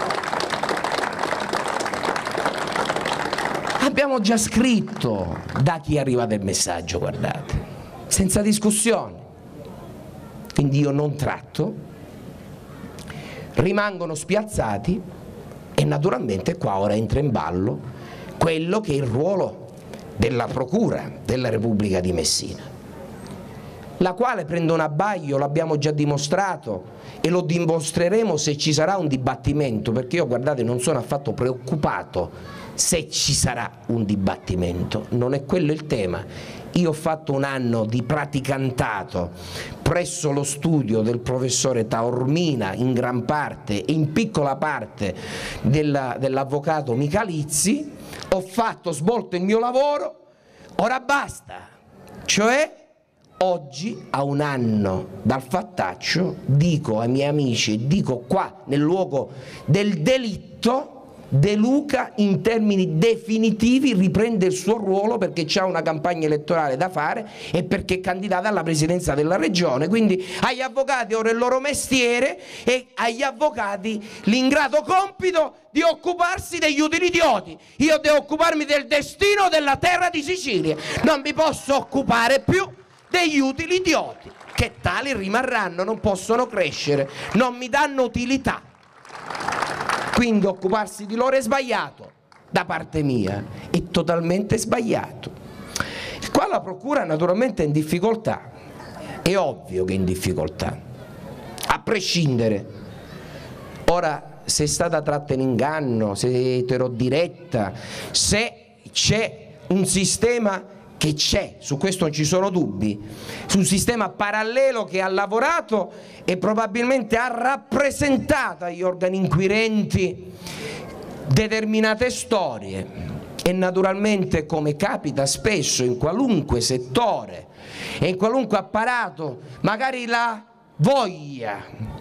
Abbiamo già scritto da chi è arrivato il messaggio, guardate, senza discussione. Quindi io non tratto, rimangono spiazzati e naturalmente qua ora entra in ballo quello che è il ruolo della Procura della Repubblica di Messina. la quale prende un abbaglio, l'abbiamo già dimostrato e lo dimostreremo se ci sarà un dibattimento, perché io, guardate, non sono affatto preoccupato se ci sarà un dibattimento, non è quello il tema. Io ho fatto un anno di praticantato presso lo studio del professore Taormina in gran parte e in piccola parte dell'avvocato Michalizzi, ho fatto, svolto il mio lavoro, ora basta, cioè oggi, a un anno dal fattaccio, dico ai miei amici e dico qua nel luogo del delitto: De Luca in termini definitivi riprende il suo ruolo, perché c'ha una campagna elettorale da fare e perché è candidata alla presidenza della regione. Quindi agli avvocati ora il loro mestiere e agli avvocati l'ingrato compito di occuparsi degli utili idioti. Io devo occuparmi del destino della terra di Sicilia, non mi posso occupare più degli utili idioti, che tali rimarranno, non possono crescere, non mi danno utilità. Quindi occuparsi di loro è sbagliato, da parte mia, è totalmente sbagliato. Qua la procura naturalmente è in difficoltà, è ovvio che è in difficoltà, a prescindere. Ora, se è stata tratta in inganno, se è eterodiretta, se c'è un sistema, che c'è, su questo non ci sono dubbi, su un sistema parallelo che ha lavorato e probabilmente ha rappresentato agli organi inquirenti determinate storie, e naturalmente, come capita spesso in qualunque settore e in qualunque apparato, magari la voglia,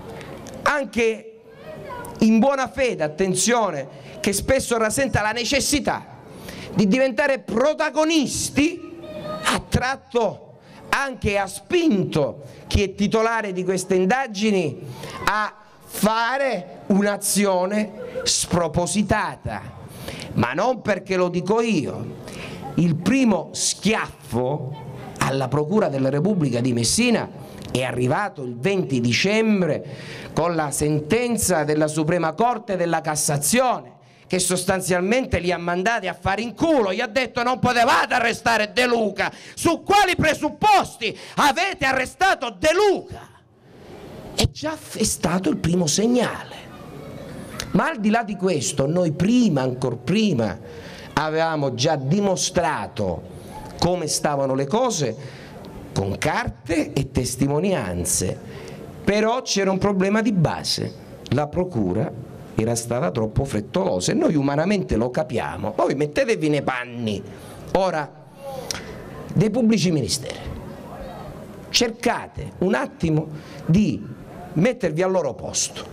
anche in buona fede, attenzione, che spesso rasenta la necessità di diventare protagonisti, ha tratto anche e ha spinto chi è titolare di queste indagini a fare un'azione spropositata, ma non perché lo dico io. Il primo schiaffo alla Procura della Repubblica di Messina è arrivato il venti dicembre con la sentenza della Suprema Corte della Cassazione, che sostanzialmente li ha mandati a fare in culo, gli ha detto: non potevate arrestare De Luca, su quali presupposti avete arrestato De Luca? E già è stato il primo segnale. Ma al di là di questo, noi prima, ancor prima, avevamo già dimostrato come stavano le cose con carte e testimonianze, però c'era un problema di base: la procura era stata troppo frettolosa, e noi umanamente lo capiamo. Poi mettetevi nei panni ora dei pubblici ministeri, cercate un attimo di mettervi al loro posto.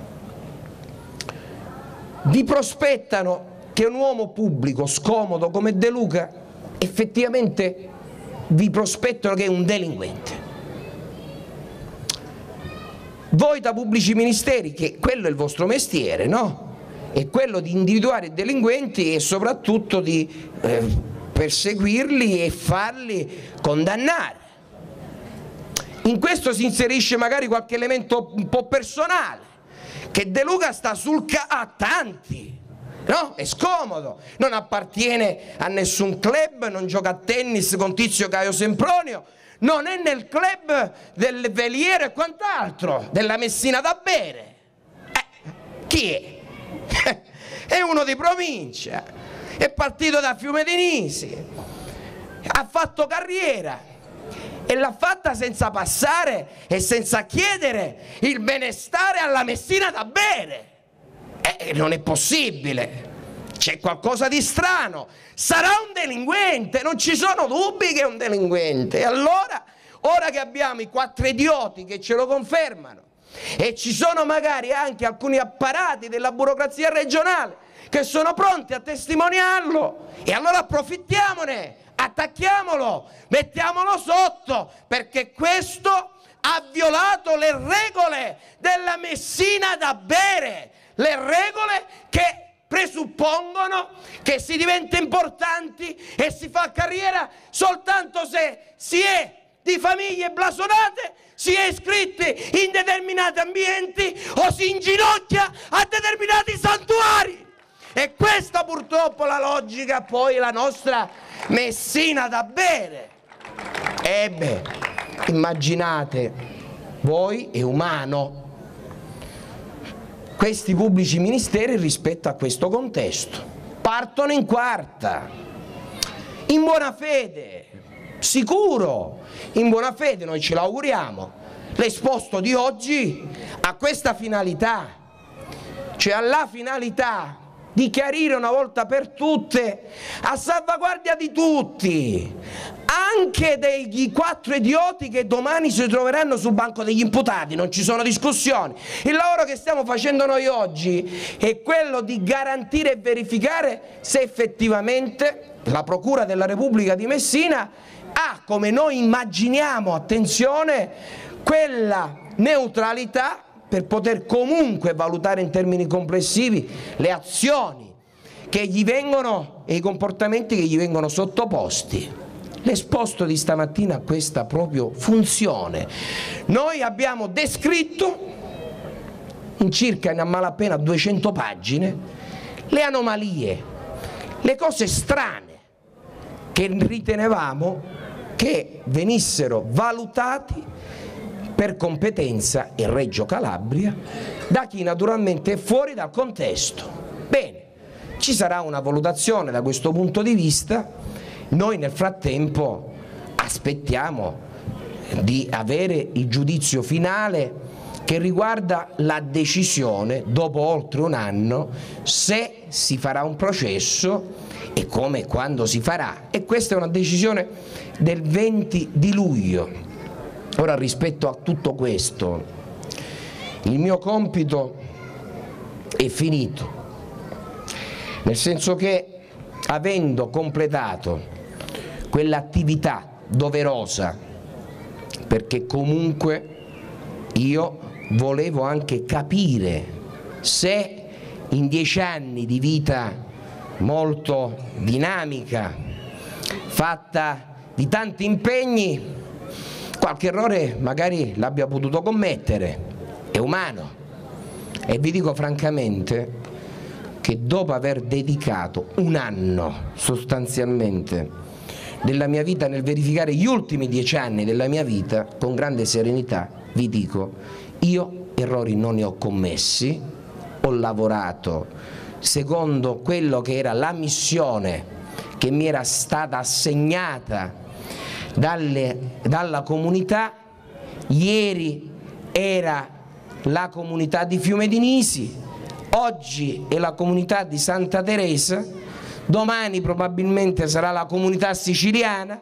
Vi prospettano che un uomo pubblico scomodo come De Luca, effettivamente vi prospettano che è un delinquente. Voi da pubblici ministeri, che quello è il vostro mestiere, no? È quello di individuare i delinquenti e soprattutto di eh, perseguirli e farli condannare. In questo si inserisce magari qualche elemento un po' personale, che De Luca sta sul ca- a tanti, no? È scomodo, non appartiene a nessun club, non gioca a tennis con Tizio Caio Sempronio, non è nel club del Veliero e quant'altro, della Messina da bere. Eh, chi è? È uno di provincia, è partito da Fiume di Nisi, ha fatto carriera e l'ha fatta senza passare e senza chiedere il benestare alla Messina da bere. Eh, non è possibile. C'è qualcosa di strano, sarà un delinquente, non ci sono dubbi che è un delinquente. E allora, ora che abbiamo i quattro idioti che ce lo confermano, e ci sono magari anche alcuni apparati della burocrazia regionale che sono pronti a testimoniarlo, e allora approfittiamone, attacchiamolo, mettiamolo sotto, perché questo ha violato le regole della Messina da bere, le regole che presuppongono che si diventa importanti e si fa carriera soltanto se si è di famiglie blasonate, si è iscritti in determinati ambienti o si inginocchia a determinati santuari. E questa purtroppo è la logica, poi la nostra Messina da bere. E beh, immaginate voi, è umano questi pubblici ministeri rispetto a questo contesto. Partono in quarta, in buona fede, sicuro, in buona fede, noi ce l'auguriamo. L'esposto di oggi ha questa finalità, cioè ha la finalità di chiarire una volta per tutte, a salvaguardia di tutti, anche degli quattro idioti che domani si troveranno sul banco degli imputati, non ci sono discussioni. Il lavoro che stiamo facendo noi oggi è quello di garantire e verificare se effettivamente la Procura della Repubblica di Messina ha, come noi immaginiamo, attenzione, quella neutralità per poter comunque valutare in termini complessivi le azioni che gli vengono e i comportamenti che gli vengono sottoposti. L'esposto di stamattina ha questa proprio funzione. Noi abbiamo descritto in circa, in a malapena duecento pagine, le anomalie, le cose strane che ritenevamo che venissero valutati per competenza in Reggio Calabria da chi naturalmente è fuori dal contesto. Bene, ci sarà una valutazione da questo punto di vista, noi nel frattempo aspettiamo di avere il giudizio finale che riguarda la decisione, dopo oltre un anno, se si farà un processo e come e quando si farà, e questa è una decisione del venti di luglio. Ora, rispetto a tutto questo, il mio compito è finito, nel senso che, avendo completato quell'attività doverosa, perché comunque io volevo anche capire se in dieci anni di vita molto dinamica, fatta di tanti impegni, qualche errore magari l'abbia potuto commettere, è umano. E vi dico francamente che dopo aver dedicato un anno sostanzialmente della mia vita nel verificare gli ultimi dieci anni della mia vita, con grande serenità vi dico, io errori non ne ho commessi, ho lavorato secondo quello che era la missione che mi era stata assegnata Dalle, dalla comunità. Ieri era la comunità di Fiume di Nisi, oggi è la comunità di Santa Teresa, domani probabilmente sarà la comunità siciliana.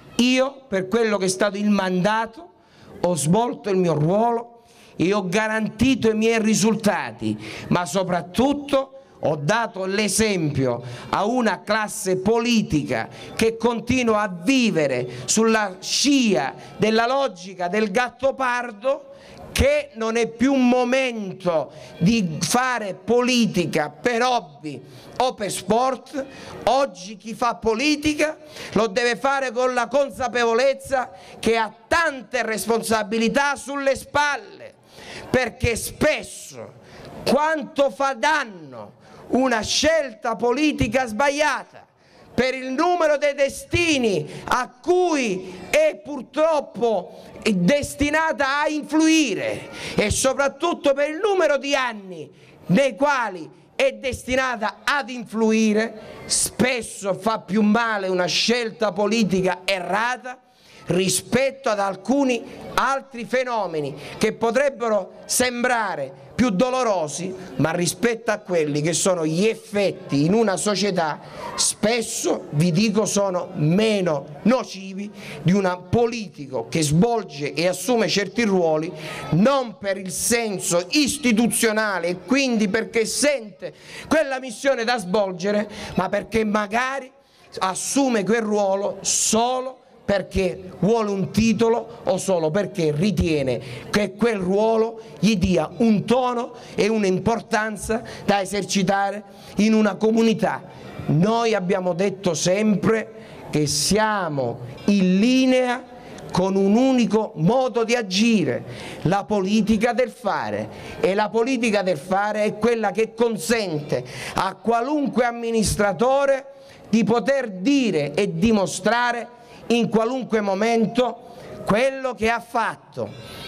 Io, per quello che è stato il mandato, ho svolto il mio ruolo e ho garantito i miei risultati, ma soprattutto ho dato l'esempio a una classe politica che continua a vivere sulla scia della logica del Gattopardo, che non è più un momento di fare politica per hobby o per sport. Oggi chi fa politica lo deve fare con la consapevolezza che ha tante responsabilità sulle spalle, perché spesso quanto fa danno una scelta politica sbagliata per il numero dei destini a cui è purtroppo destinata a influire e soprattutto per il numero di anni nei quali è destinata ad influire, spesso fa più male una scelta politica errata rispetto ad alcuni altri fenomeni che potrebbero sembrare più dolorosi, ma rispetto a quelli che sono gli effetti in una società spesso, vi dico, sono meno nocivi di un politico che svolge e assume certi ruoli non per il senso istituzionale e quindi perché sente quella missione da svolgere, ma perché magari assume quel ruolo solo perché vuole un titolo o solo perché ritiene che quel ruolo gli dia un tono e un'importanza da esercitare in una comunità. Noi abbiamo detto sempre che siamo in linea con un unico modo di agire, la politica del fare, e la politica del fare è quella che consente a qualunque amministratore di poter dire e dimostrare in qualunque momento quello che ha fatto.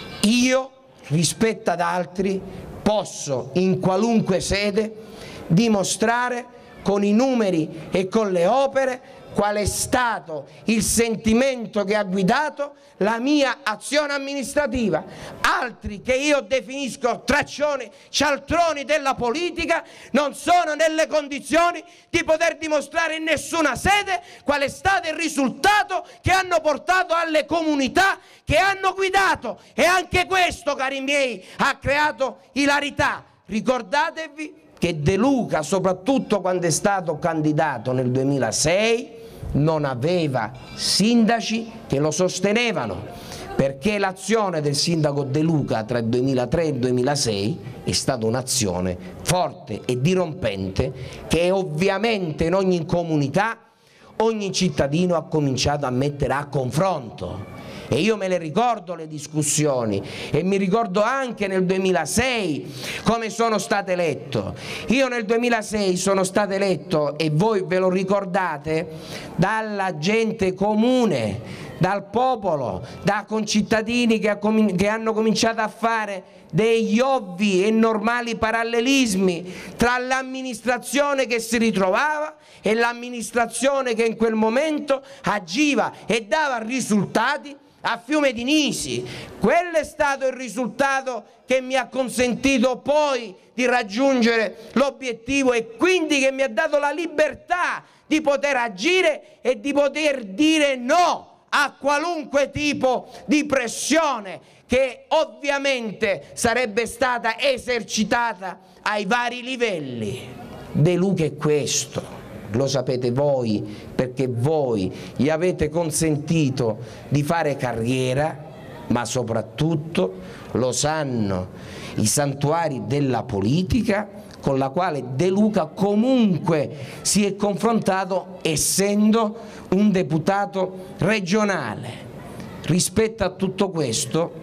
Io, rispetto ad altri, posso in qualunque sede dimostrare con i numeri e con le opere qual è stato il sentimento che ha guidato la mia azione amministrativa. Altri, che io definisco traccioni, cialtroni della politica, non sono nelle condizioni di poter dimostrare in nessuna sede qual è stato il risultato che hanno portato alle comunità che hanno guidato, e anche questo, cari miei, ha creato ilarità. Ricordatevi che De Luca, soprattutto quando è stato candidato nel duemilasei, non aveva sindaci che lo sostenevano, perché l'azione del sindaco De Luca tra il duemilatré e il duemilasei è stata un'azione forte e dirompente che ovviamente in ogni comunità ogni cittadino ha cominciato a mettere a confronto. E io me le ricordo le discussioni, e mi ricordo anche nel duemilasei come sono stato eletto. Io nel duemilasei sono stato eletto, e voi ve lo ricordate, dalla gente comune, dal popolo, da concittadini che, che hanno cominciato a fare degli ovvi e normali parallelismi tra l'amministrazione che si ritrovava e l'amministrazione che in quel momento agiva e dava risultati a Fiume di Nisi. Quello è stato il risultato che mi ha consentito poi di raggiungere l'obiettivo, e quindi che mi ha dato la libertà di poter agire e di poter dire no a qualunque tipo di pressione che ovviamente sarebbe stata esercitata ai vari livelli. De Luca è questo, lo sapete voi, perché voi gli avete consentito di fare carriera, ma soprattutto lo sanno i santuari della politica con la quale De Luca comunque si è confrontato essendo un deputato regionale. Rispetto a tutto questo,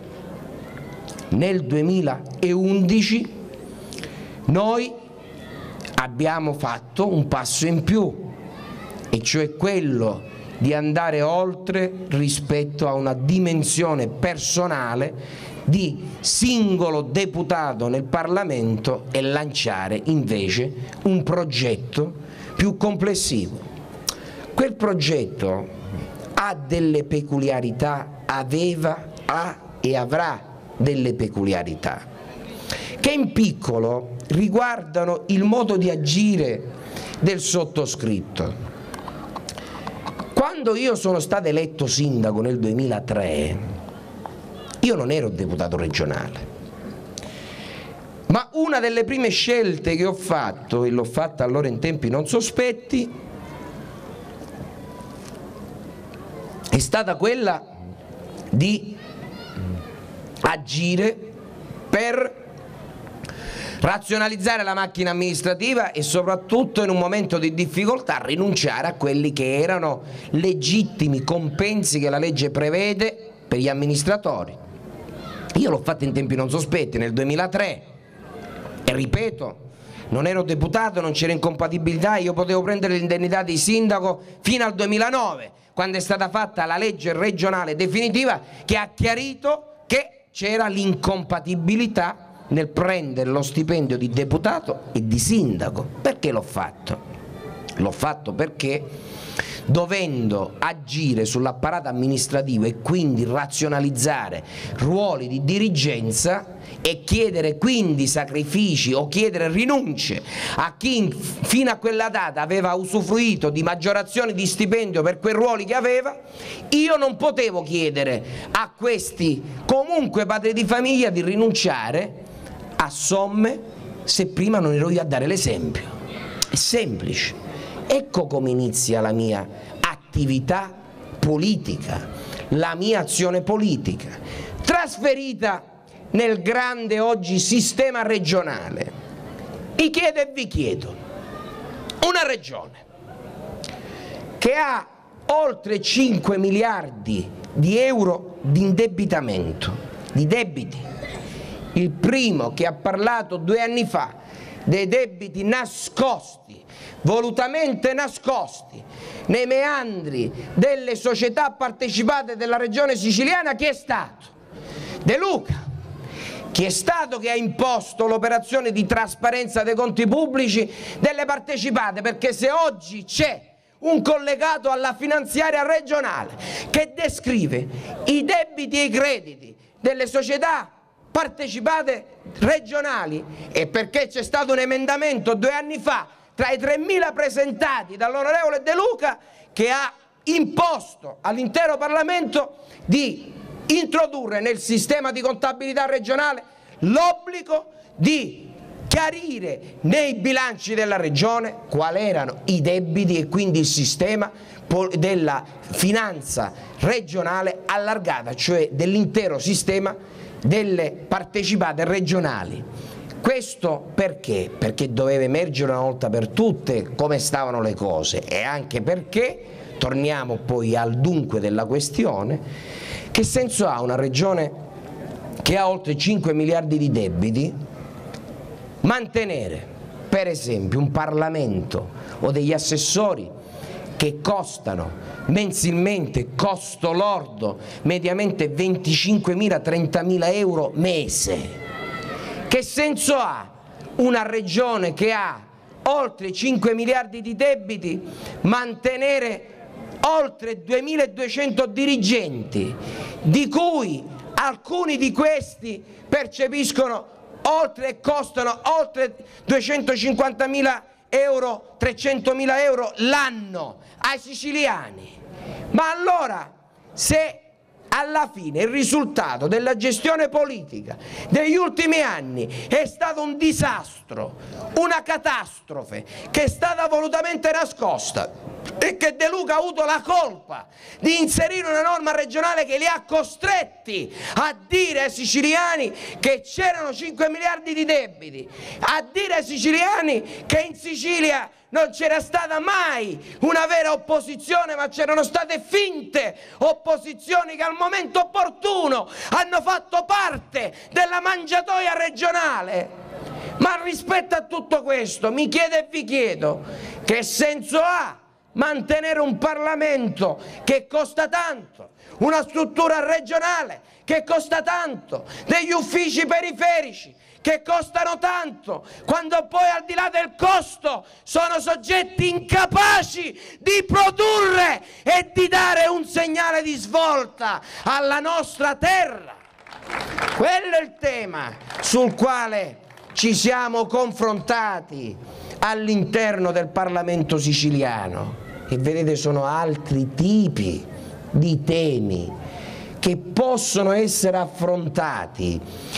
nel duemilaundici noi abbiamo fatto un passo in più, e cioè quello di andare oltre rispetto a una dimensione personale di singolo deputato nel Parlamento e lanciare invece un progetto più complessivo. Quel progetto ha delle peculiarità, aveva, ha e avrà delle peculiarità che in piccolo riguardano il modo di agire del sottoscritto. Quando io sono stato eletto sindaco nel duemilatré, io non ero deputato regionale, ma una delle prime scelte che ho fatto, e l'ho fatta allora in tempi non sospetti, è stata quella di agire per razionalizzare la macchina amministrativa e soprattutto in un momento di difficoltà rinunciare a quelli che erano legittimi compensi che la legge prevede per gli amministratori. Io l'ho fatto in tempi non sospetti nel duemilatré, e ripeto, non ero deputato, non c'era incompatibilità, io potevo prendere l'indennità di sindaco fino al duemilanove, quando è stata fatta la legge regionale definitiva che ha chiarito che c'era l'incompatibilità nel prendere lo stipendio di deputato e di sindaco. Perché l'ho fatto? L'ho fatto perché, dovendo agire sull'apparato amministrativo e quindi razionalizzare ruoli di dirigenza e chiedere quindi sacrifici o chiedere rinunce a chi fino a quella data aveva usufruito di maggiorazioni di stipendio per quei ruoli che aveva, io non potevo chiedere a questi comunque padri di famiglia di rinunciare a somme se prima non ero io a dare l'esempio. È semplice. Ecco come inizia la mia attività politica, la mia azione politica, trasferita nel grande oggi sistema regionale. Vi chiedo e vi chiedo, una regione che ha oltre cinque miliardi di euro di indebitamento, di debiti, il primo che ha parlato due anni fa dei debiti nascosti, volutamente nascosti, nei meandri delle società partecipate della regione siciliana, chi è stato? De Luca. Chi è stato che ha imposto l'operazione di trasparenza dei conti pubblici delle partecipate? Perché se oggi c'è un collegato alla finanziaria regionale che descrive i debiti e i crediti delle società partecipate regionali, è perché c'è stato un emendamento due anni fa tra i tremila presentati dall'onorevole De Luca che ha imposto all'intero Parlamento di introdurre nel sistema di contabilità regionale l'obbligo di chiarire nei bilanci della regione quali erano i debiti e quindi il sistema della finanza regionale allargata, cioè dell'intero sistema delle partecipate regionali. Questo perché? Perché doveva emergere una volta per tutte come stavano le cose, e anche perché, torniamo poi al dunque della questione, che senso ha una regione che ha oltre cinque miliardi di debiti mantenere per esempio un Parlamento o degli assessori che costano mensilmente, costo lordo, mediamente venticinquemila trentamila euro mese? Che senso ha una regione che ha oltre cinque miliardi di debiti mantenere oltre duemiladuecento dirigenti, di cui alcuni di questi percepiscono oltre e costano oltre duecentocinquantamila euro, trecentomila euro l'anno ai siciliani? Ma allora, se alla fine il risultato della gestione politica degli ultimi anni è stato un disastro, una catastrofe che è stata volutamente nascosta e che De Luca ha avuto la colpa di inserire una norma regionale che li ha costretti a dire ai siciliani che c'erano cinque miliardi di debiti, a dire ai siciliani che in Sicilia non c'era stata mai una vera opposizione, ma c'erano state finte opposizioni che al momento opportuno hanno fatto parte della mangiatoia regionale. Ma rispetto a tutto questo mi chiedo e vi chiedo: che senso ha mantenere un Parlamento che costa tanto, una struttura regionale che costa tanto, degli uffici periferici che costano tanto, quando poi al di là del costo sono soggetti incapaci di produrre e di dare un segnale di svolta alla nostra terra? Quello è il tema sul quale ci siamo confrontati all'interno del Parlamento siciliano, e vedete sono altri tipi di temi che possono essere affrontati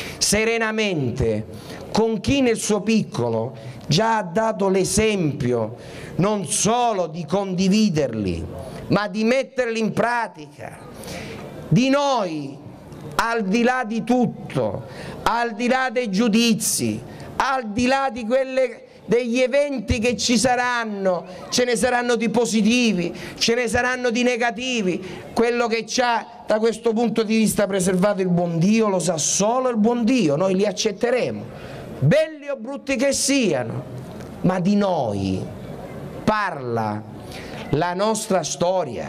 serenamente con chi nel suo piccolo già ha dato l'esempio non solo di condividerli, ma di metterli in pratica. Di noi, al di là di tutto, al di là dei giudizi, al di là di quelle degli eventi che ci saranno, ce ne saranno di positivi, ce ne saranno di negativi, quello che ci ha da questo punto di vista preservato il buon Dio lo sa solo il buon Dio, noi li accetteremo, belli o brutti che siano, ma di noi parla la nostra storia.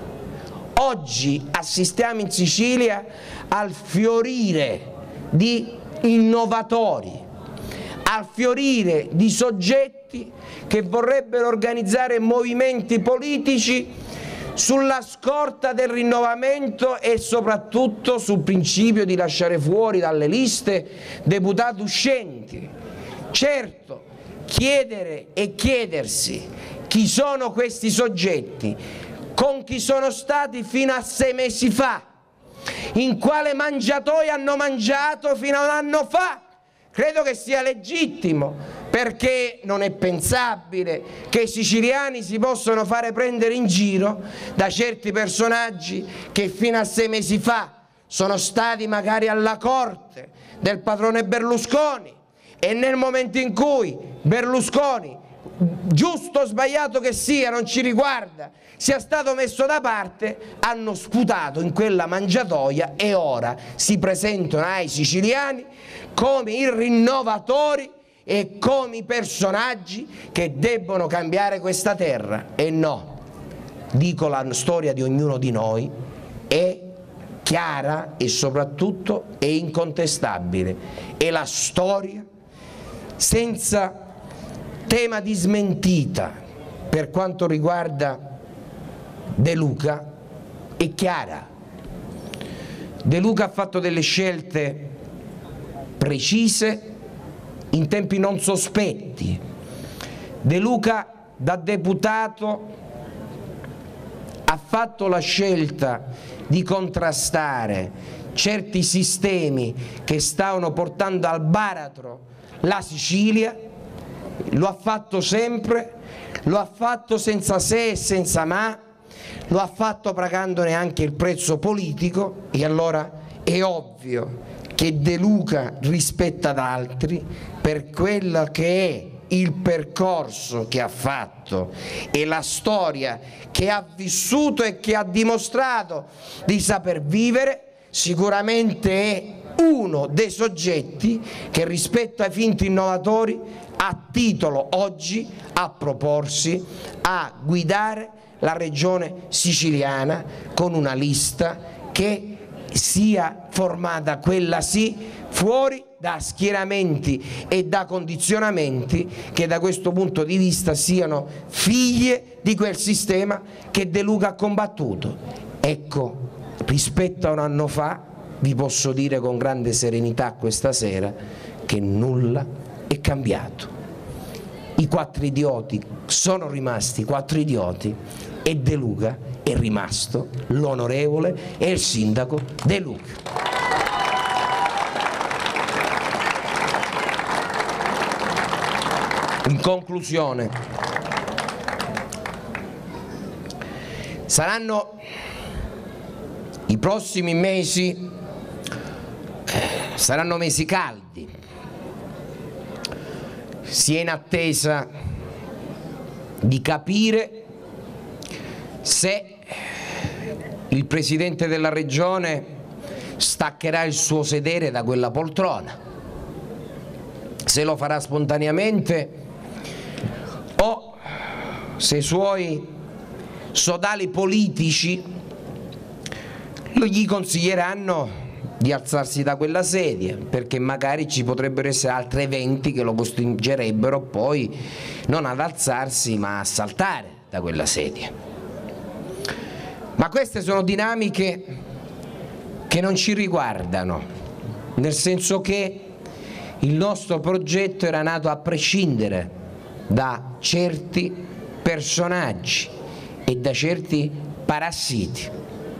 Oggi assistiamo in Sicilia al fiorire di innovatori, al fiorire di soggetti che vorrebbero organizzare movimenti politici sulla scorta del rinnovamento e soprattutto sul principio di lasciare fuori dalle liste deputati uscenti. Certo, chiedere e chiedersi chi sono questi soggetti, con chi sono stati fino a sei mesi fa, in quale mangiatoia hanno mangiato fino a un anno fa, credo che sia legittimo, perché non è pensabile che i siciliani si possano fare prendere in giro da certi personaggi che fino a sei mesi fa sono stati magari alla corte del padrone Berlusconi, e nel momento in cui Berlusconi, giusto o sbagliato che sia, non ci riguarda, sia stato messo da parte, hanno sputato in quella mangiatoia e ora si presentano ai siciliani come i rinnovatori e come i personaggi che debbono cambiare questa terra. E no, dico, la storia di ognuno di noi è chiara e soprattutto è incontestabile. È la storia senza tema di smentita per quanto riguarda De Luca, è chiara. De Luca ha fatto delle scelte precise in tempi non sospetti. De Luca da deputato ha fatto la scelta di contrastare certi sistemi che stavano portando al baratro la Sicilia, lo ha fatto sempre, lo ha fatto senza se e senza ma, lo ha fatto pagandone anche il prezzo politico, e allora è ovvio che De Luca rispetto ad altri per quello che è il percorso che ha fatto e la storia che ha vissuto e che ha dimostrato di saper vivere, sicuramente è uno dei soggetti che rispetto ai finti innovatori ha titolo oggi a proporsi a guidare la regione siciliana con una lista che sia formata, quella sì, fuori da schieramenti e da condizionamenti che da questo punto di vista siano figlie di quel sistema che De Luca ha combattuto. Ecco, rispetto a un anno fa vi posso dire con grande serenità questa sera che nulla è cambiato. I quattro idioti sono rimasti quattro idioti e De Luca è rimasto l'onorevole e il sindaco De Luca. In conclusione, saranno i prossimi mesi, saranno mesi caldi, si è in attesa di capire se il Presidente della Regione staccherà il suo sedere da quella poltrona, se lo farà spontaneamente o se i suoi sodali politici gli consiglieranno di alzarsi da quella sedia, perché magari ci potrebbero essere altri eventi che lo costringerebbero poi non ad alzarsi ma a saltare da quella sedia. Ma queste sono dinamiche che non ci riguardano, nel senso che il nostro progetto era nato a prescindere da certi personaggi e da certi parassiti.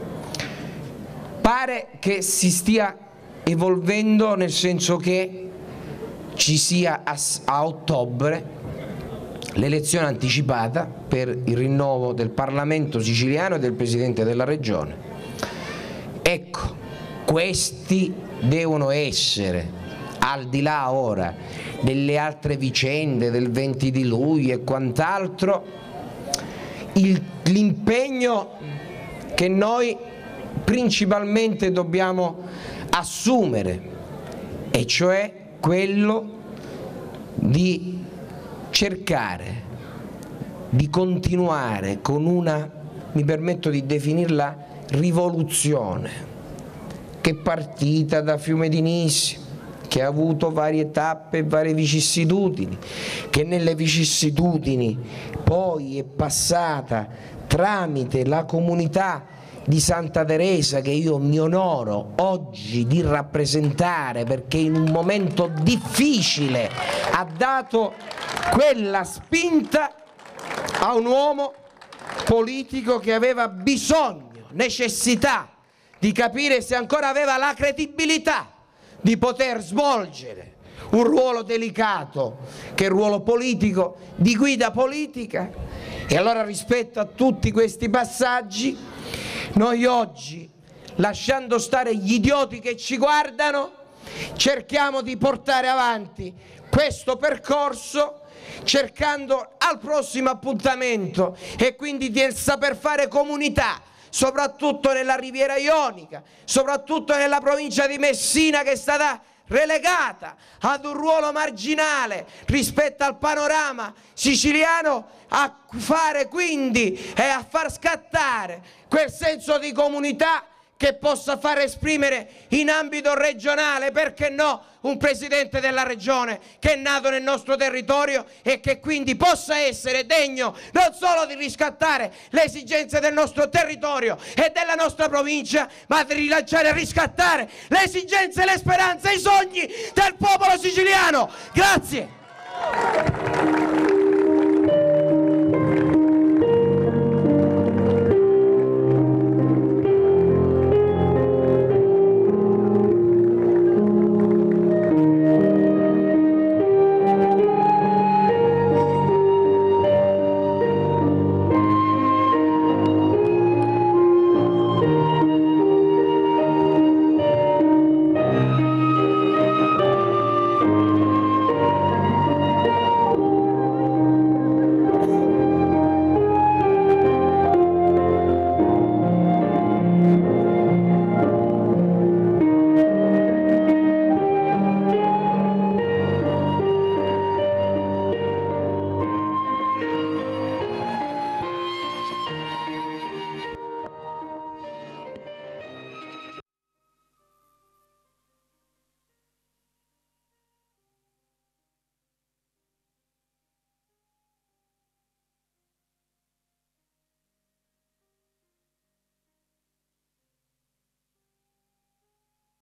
Pare che si stia evolvendo, nel senso che ci sia a, a ottobre l'elezione anticipata per il rinnovo del Parlamento siciliano e del Presidente della Regione. Ecco, questi devono essere, al di là ora delle altre vicende del venti di luglio e quant'altro, l'impegno che noi principalmente dobbiamo assumere, e cioè quello di cercare di continuare con una, mi permetto di definirla, rivoluzione che è partita da Fiume di Nisi, che ha avuto varie tappe e varie vicissitudini, che nelle vicissitudini poi è passata tramite la comunità di Santa Teresa, che io mi onoro oggi di rappresentare, perché in un momento difficile ha dato quella spinta a un uomo politico che aveva bisogno, necessità di capire se ancora aveva la credibilità di poter svolgere un ruolo delicato che è il ruolo politico, di guida politica. E allora, rispetto a tutti questi passaggi, noi oggi, lasciando stare gli idioti che ci guardano, cerchiamo di portare avanti questo percorso, cercando al prossimo appuntamento e quindi di saper fare comunità, soprattutto nella Riviera Ionica, soprattutto nella provincia di Messina, che è stata relegata ad un ruolo marginale rispetto al panorama siciliano, a fare quindi e a far scattare quel senso di comunità che possa far esprimere in ambito regionale, perché no, un presidente della regione che è nato nel nostro territorio e che quindi possa essere degno non solo di riscattare le esigenze del nostro territorio e della nostra provincia, ma di rilanciare e riscattare le esigenze, le speranze e i sogni del popolo siciliano. Grazie.